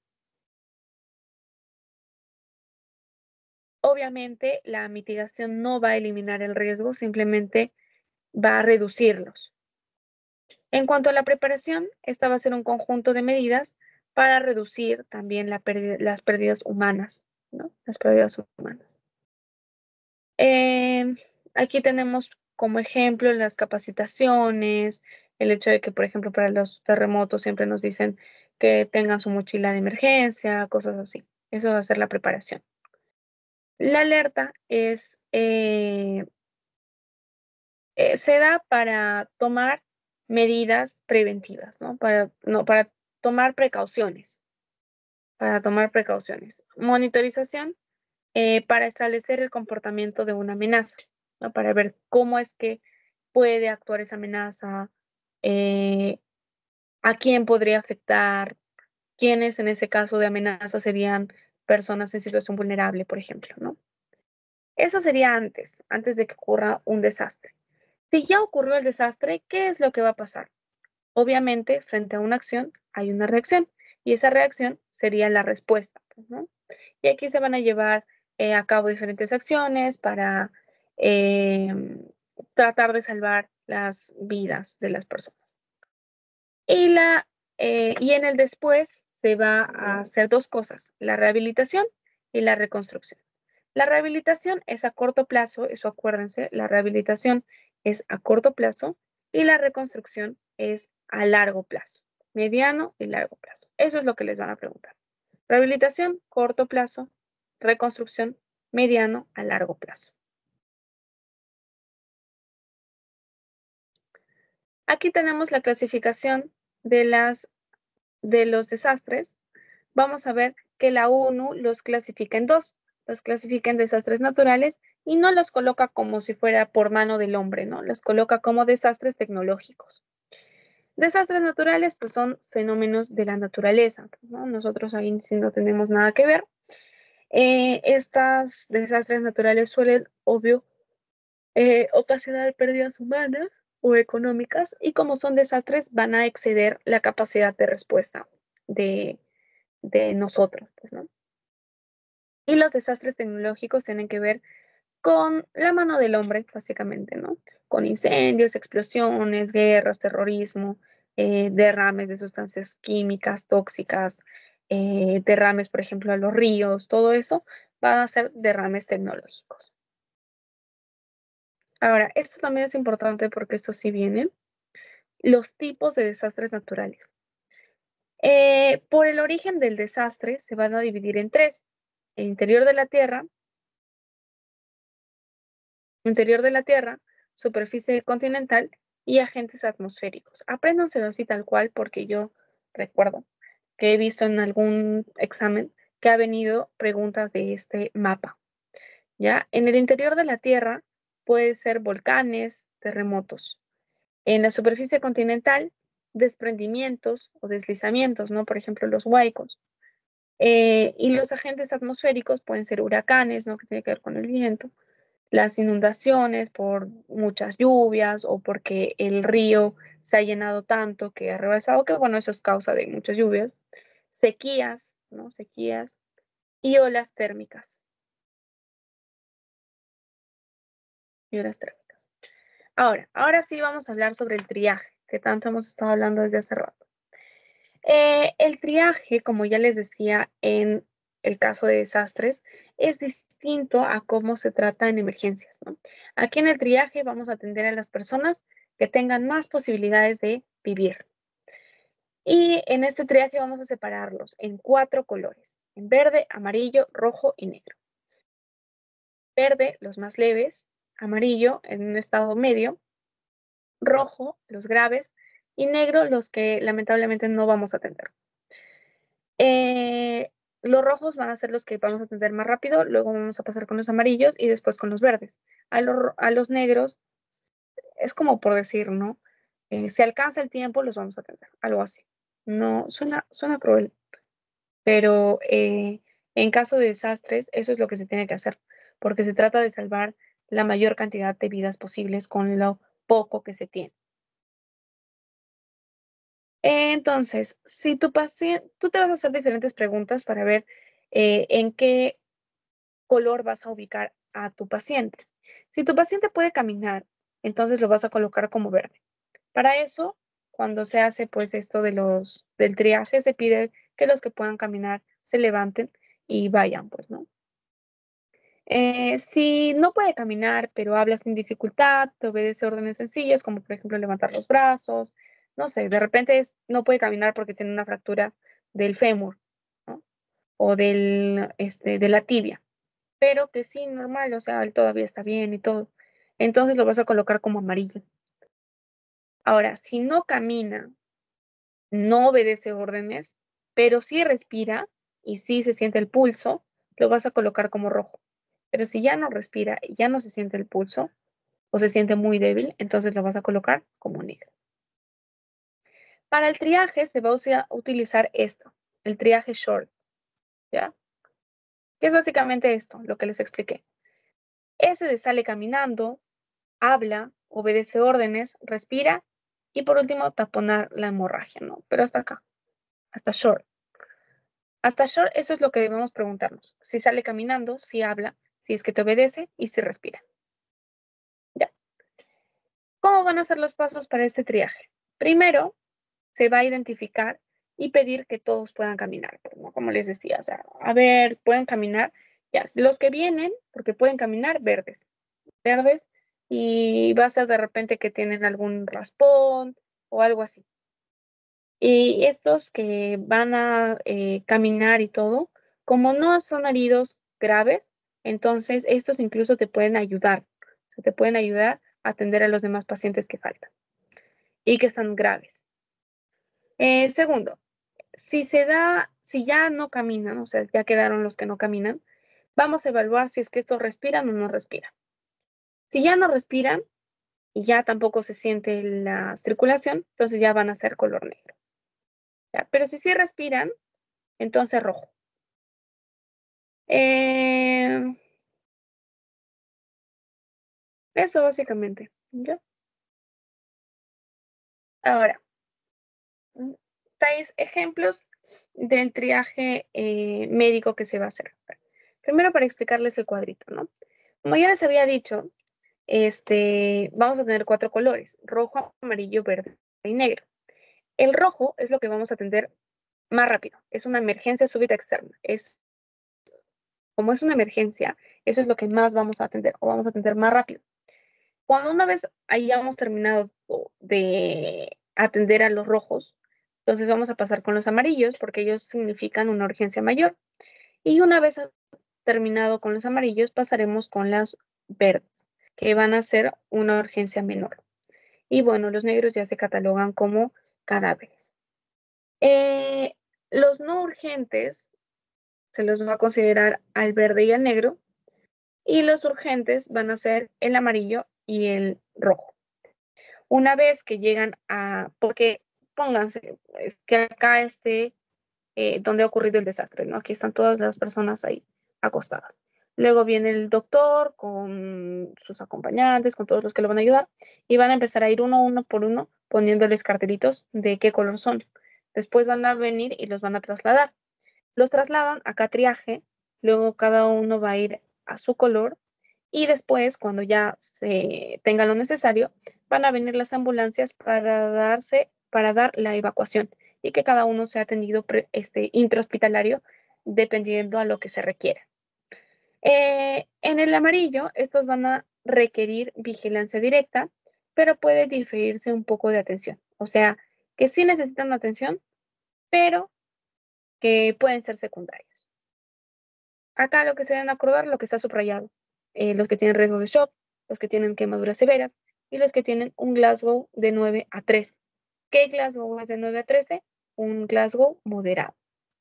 Obviamente, la mitigación no va a eliminar el riesgo, simplemente va a reducirlos. En cuanto a la preparación, esta va a ser un conjunto de medidas para reducir también la pérdida, las pérdidas humanas, ¿no? Las pérdidas humanas. Eh, aquí tenemos como ejemplo las capacitaciones, el hecho de que, por ejemplo, para los terremotos siempre nos dicen que tengan su mochila de emergencia, cosas así. Eso va a ser la preparación. La alerta es, eh, eh, se da para tomar medidas preventivas, ¿no? Para, no, para tomar precauciones, para tomar precauciones. Monitorización, eh, para establecer el comportamiento de una amenaza, ¿no? Para ver cómo es que puede actuar esa amenaza, eh, a quién podría afectar, quiénes en ese caso de amenaza serían personas en situación vulnerable, por ejemplo, ¿no? Eso sería antes, antes de que ocurra un desastre. Si ya ocurrió el desastre, ¿qué es lo que va a pasar? Obviamente, frente a una acción hay una reacción y esa reacción sería la respuesta, ¿no? Y aquí se van a llevar eh, a cabo diferentes acciones para eh, tratar de salvar las vidas de las personas. Y, la, eh, y en el después se va a hacer dos cosas, la rehabilitación y la reconstrucción. La rehabilitación es a corto plazo, eso acuérdense, la rehabilitación es a corto plazo y la reconstrucción es a largo plazo, mediano y largo plazo. Eso es lo que les van a preguntar. Rehabilitación, corto plazo, reconstrucción, mediano a largo plazo. Aquí tenemos la clasificación de, las, de los desastres. Vamos a ver que la ONU los clasifica en dos. Los clasifica en desastres naturales y no los coloca como si fuera por mano del hombre, ¿no? Los coloca como desastres tecnológicos. Desastres naturales, pues son fenómenos de la naturaleza, ¿no? Nosotros ahí sí no tenemos nada que ver. Eh, estos desastres naturales suelen, obvio, eh, ocasionar pérdidas humanas o económicas, y como son desastres, van a exceder la capacidad de respuesta de, de nosotros, pues, ¿no? Y los desastres tecnológicos tienen que ver con la mano del hombre, básicamente, ¿no? Con incendios, explosiones, guerras, terrorismo, eh, derrames de sustancias químicas, tóxicas, eh, derrames, por ejemplo, a los ríos, todo eso van a ser derrames tecnológicos. Ahora, esto también es importante porque esto sí viene, los tipos de desastres naturales. Eh, por el origen del desastre se van a dividir en tres: el interior de la Tierra, interior de la Tierra, superficie continental y agentes atmosféricos. Apréndanselo así tal cual, porque yo recuerdo que he visto en algún examen que ha venido preguntas de este mapa. ¿Ya? En el interior de la Tierra puede ser volcanes, terremotos. En la superficie continental, desprendimientos o deslizamientos, ¿no? Por ejemplo, los huaicos. Eh, y los agentes atmosféricos pueden ser huracanes, ¿no? Que tiene que ver con el viento, las inundaciones por muchas lluvias o porque el río se ha llenado tanto que ha rebasado, que bueno, eso es causa de muchas lluvias, sequías, ¿no? Sequías y olas térmicas. Y olas térmicas. Ahora, ahora sí vamos a hablar sobre el triaje, que tanto hemos estado hablando desde hace rato. Eh, el triaje, como ya les decía en el caso de desastres, es distinto a cómo se trata en emergencias, ¿no? Aquí en el triaje vamos a atender a las personas que tengan más posibilidades de vivir. Y en este triaje vamos a separarlos en cuatro colores: en verde, amarillo, rojo y negro. Verde, los más leves; amarillo, en un estado medio; rojo, los graves; y negro, los que lamentablemente no vamos a atender. Eh, los rojos van a ser los que vamos a atender más rápido, luego vamos a pasar con los amarillos y después con los verdes. A, lo, a los negros es como por decir, ¿no? Eh, si alcanza el tiempo, los vamos a atender, algo así. No, suena, suena cruel, pero eh, en caso de desastres, eso es lo que se tiene que hacer, porque se trata de salvar la mayor cantidad de vidas posibles con lo poco que se tiene. Entonces, si tu paciente, tú te vas a hacer diferentes preguntas para ver eh, en qué color vas a ubicar a tu paciente. Si tu paciente puede caminar, entonces lo vas a colocar como verde. Para eso, cuando se hace pues esto de los, del triaje, se pide que los que puedan caminar se levanten y vayan, pues, ¿no? Eh, si no puede caminar, pero habla sin dificultad, te obedece órdenes sencillas, como por ejemplo levantar los brazos, no sé, de repente es, no puede caminar porque tiene una fractura del fémur, ¿no? O del, este, de la tibia, pero que sí, normal, o sea, él todavía está bien y todo. Entonces lo vas a colocar como amarillo. Ahora, si no camina, no obedece órdenes, pero sí respira y sí se siente el pulso, lo vas a colocar como rojo. Pero si ya no respira y ya no se siente el pulso o se siente muy débil, entonces lo vas a colocar como negro. Para el triaje se va a utilizar esto, el triaje short, ¿ya? Que es básicamente esto, lo que les expliqué. Ese de sale caminando, habla, obedece órdenes, respira y por último taponar la hemorragia, ¿no? Pero hasta acá, hasta short. Hasta short, eso es lo que debemos preguntarnos. Si sale caminando, si habla, si es que te obedece y si respira. Ya. ¿Cómo van a ser los pasos para este triaje? Primero, se va a identificar y pedir que todos puedan caminar, ¿no? Como les decía, o sea, a ver, pueden caminar. Ya, los que vienen, porque pueden caminar, verdes. Verdes, y va a ser de repente que tienen algún raspón o algo así. Y estos que van a eh, caminar y todo, como no son heridos graves, entonces estos incluso te pueden ayudar, o sea, te pueden ayudar a atender a los demás pacientes que faltan y que están graves. Eh, segundo, si se da, si ya no caminan, o sea, ya quedaron los que no caminan, Vamos a evaluar si es que estos respiran o no respiran. Si ya no respiran y ya tampoco se siente la circulación, entonces ya van a ser color negro. ¿Ya? Pero si sí respiran, entonces rojo. Eh, eso básicamente. ¿Ya? Ahora, dais ejemplos del triaje eh, médico que se va a hacer. Primero para explicarles el cuadrito, ¿no? Como ya les había dicho, este, vamos a tener cuatro colores: rojo, amarillo, verde y negro. El rojo es lo que vamos a atender más rápido. Es una emergencia súbita externa. Es, como es una emergencia, eso es lo que más vamos a atender o vamos a atender más rápido. Cuando una vez hayamos terminado de atender a los rojos, entonces vamos a pasar con los amarillos porque ellos significan una urgencia mayor. Y una vez terminado con los amarillos, pasaremos con las verdes, que van a ser una urgencia menor. Y bueno, los negros ya se catalogan como cadáveres. Eh, los no urgentes se los va a considerar al verde y al negro, y los urgentes van a ser el amarillo y el rojo. Una vez que llegan a, porque pónganse, es que acá esté eh, donde ha ocurrido el desastre, ¿no? Aquí están todas las personas ahí acostadas. Luego viene el doctor con sus acompañantes, con todos los que lo van a ayudar, y van a empezar a ir uno, uno por uno poniéndoles cartelitos de qué color son. Después van a venir y los van a trasladar. Los trasladan a triaje, luego cada uno va a ir a su color, y después, cuando ya se tenga lo necesario, van a venir las ambulancias para darse, para dar la evacuación y que cada uno sea atendido este, intrahospitalario dependiendo a lo que se requiera. Eh, en el amarillo, estos van a requerir vigilancia directa, pero puede diferirse un poco de atención. O sea, que sí necesitan atención, pero que pueden ser secundarios. Acá lo que se deben acordar, lo que está subrayado, eh, los que tienen riesgo de shock, los que tienen quemaduras severas y los que tienen un Glasgow de nueve a trece. ¿Qué Glasgow es de nueve a trece? Un Glasgow moderado.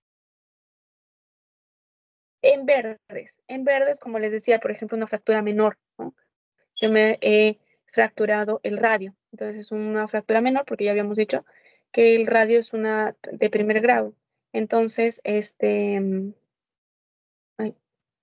En verdes, en verdes, como les decía, por ejemplo, una fractura menor, ¿no? Yo me he fracturado el radio, entonces es una fractura menor porque ya habíamos dicho que el radio es una de primer grado. Entonces, este... Ay,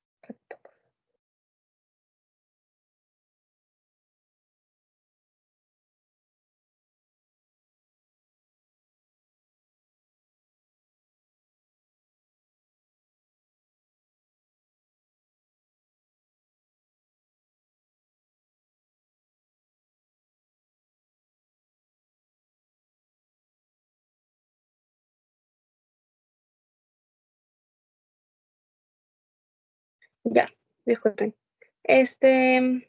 ya, disculpen. Este...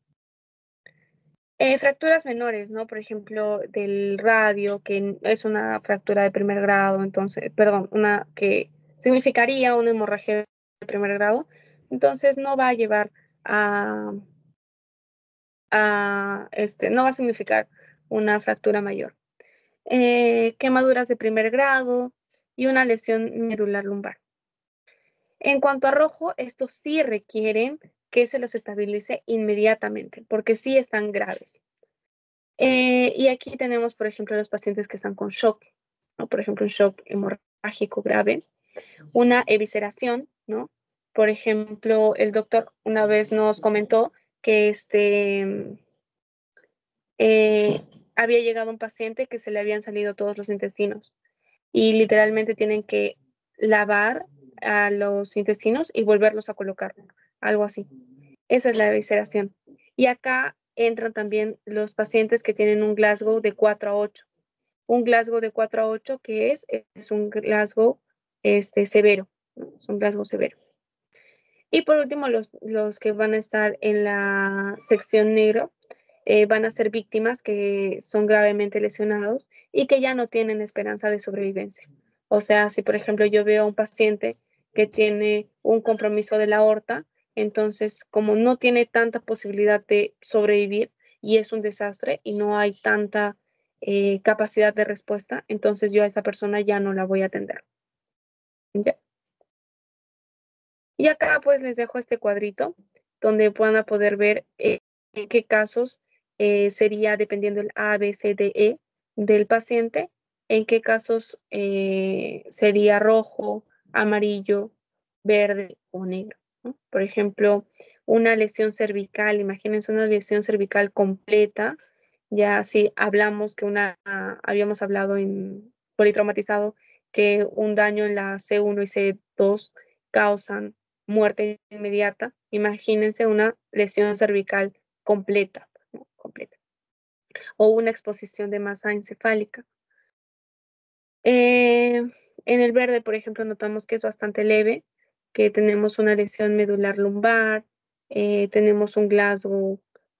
Eh, fracturas menores, ¿no? Por ejemplo, del radio, que es una fractura de primer grado, entonces, perdón, una que significaría una hemorragia de primer grado, entonces no va a llevar a, a este, no va a significar una fractura mayor. Eh, quemaduras de primer grado y una lesión medular lumbar. En cuanto a rojo, estos sí requieren que se los estabilice inmediatamente, porque sí están graves. Eh, y aquí tenemos, por ejemplo, los pacientes que están con shock, ¿no? Por ejemplo, un shock hemorrágico grave, una evisceración, ¿no? Por ejemplo, el doctor una vez nos comentó que este, eh, había llegado un paciente que se le habían salido todos los intestinos y literalmente tienen que lavar a los intestinos y volverlos a colocar, algo así. Esa es la evisceración. Y acá entran también los pacientes que tienen un Glasgow de cuatro a ocho. Un Glasgow de cuatro a ocho, que es, es un Glasgow este, severo, ¿no? Es un Glasgow severo. Y por último, los, los que van a estar en la sección negro eh, van a ser víctimas que son gravemente lesionados y que ya no tienen esperanza de sobrevivencia. O sea, si por ejemplo yo veo a un paciente que tiene un compromiso de la aorta, entonces como no tiene tanta posibilidad de sobrevivir y es un desastre y no hay tanta eh, capacidad de respuesta, entonces yo a esa persona ya no la voy a atender. ¿Ya? Y acá pues les dejo este cuadrito donde puedan poder ver eh, en qué casos eh, sería dependiendo el A, B, C, D, E del paciente, en qué casos eh, sería rojo, amarillo, verde o negro, ¿no? Por ejemplo, una lesión cervical, imagínense una lesión cervical completa, ya si hablamos que una, habíamos hablado en politraumatizado, que un daño en la C uno y C dos causan muerte inmediata. Imagínense una lesión cervical completa, ¿no? completa, o una exposición de masa encefálica. Eh, en el verde, por ejemplo, notamos que es bastante leve, que tenemos una lesión medular lumbar, eh, tenemos un Glasgow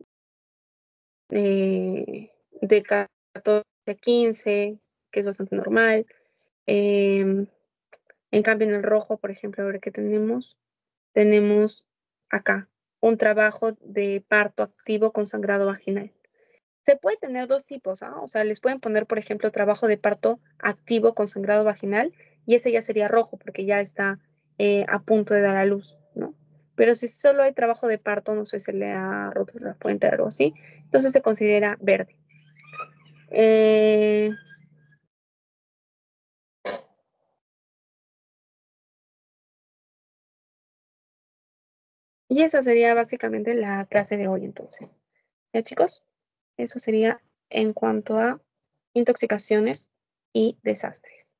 eh, de catorce a quince, que es bastante normal. Eh, en cambio, en el rojo, por ejemplo, ahora que tenemos, tenemos acá un trabajo de parto activo con sangrado vaginal. Se puede tener dos tipos, ¿ah? O sea, les pueden poner, por ejemplo, trabajo de parto activo con sangrado vaginal y ese ya sería rojo porque ya está eh, a punto de dar a luz, ¿no? Pero si solo hay trabajo de parto, no sé, se le ha roto la fuente o algo así, entonces se considera verde. Eh, y esa sería básicamente la clase de hoy entonces. ¿Ya, chicos? Eso sería en cuanto a intoxicaciones y desastres.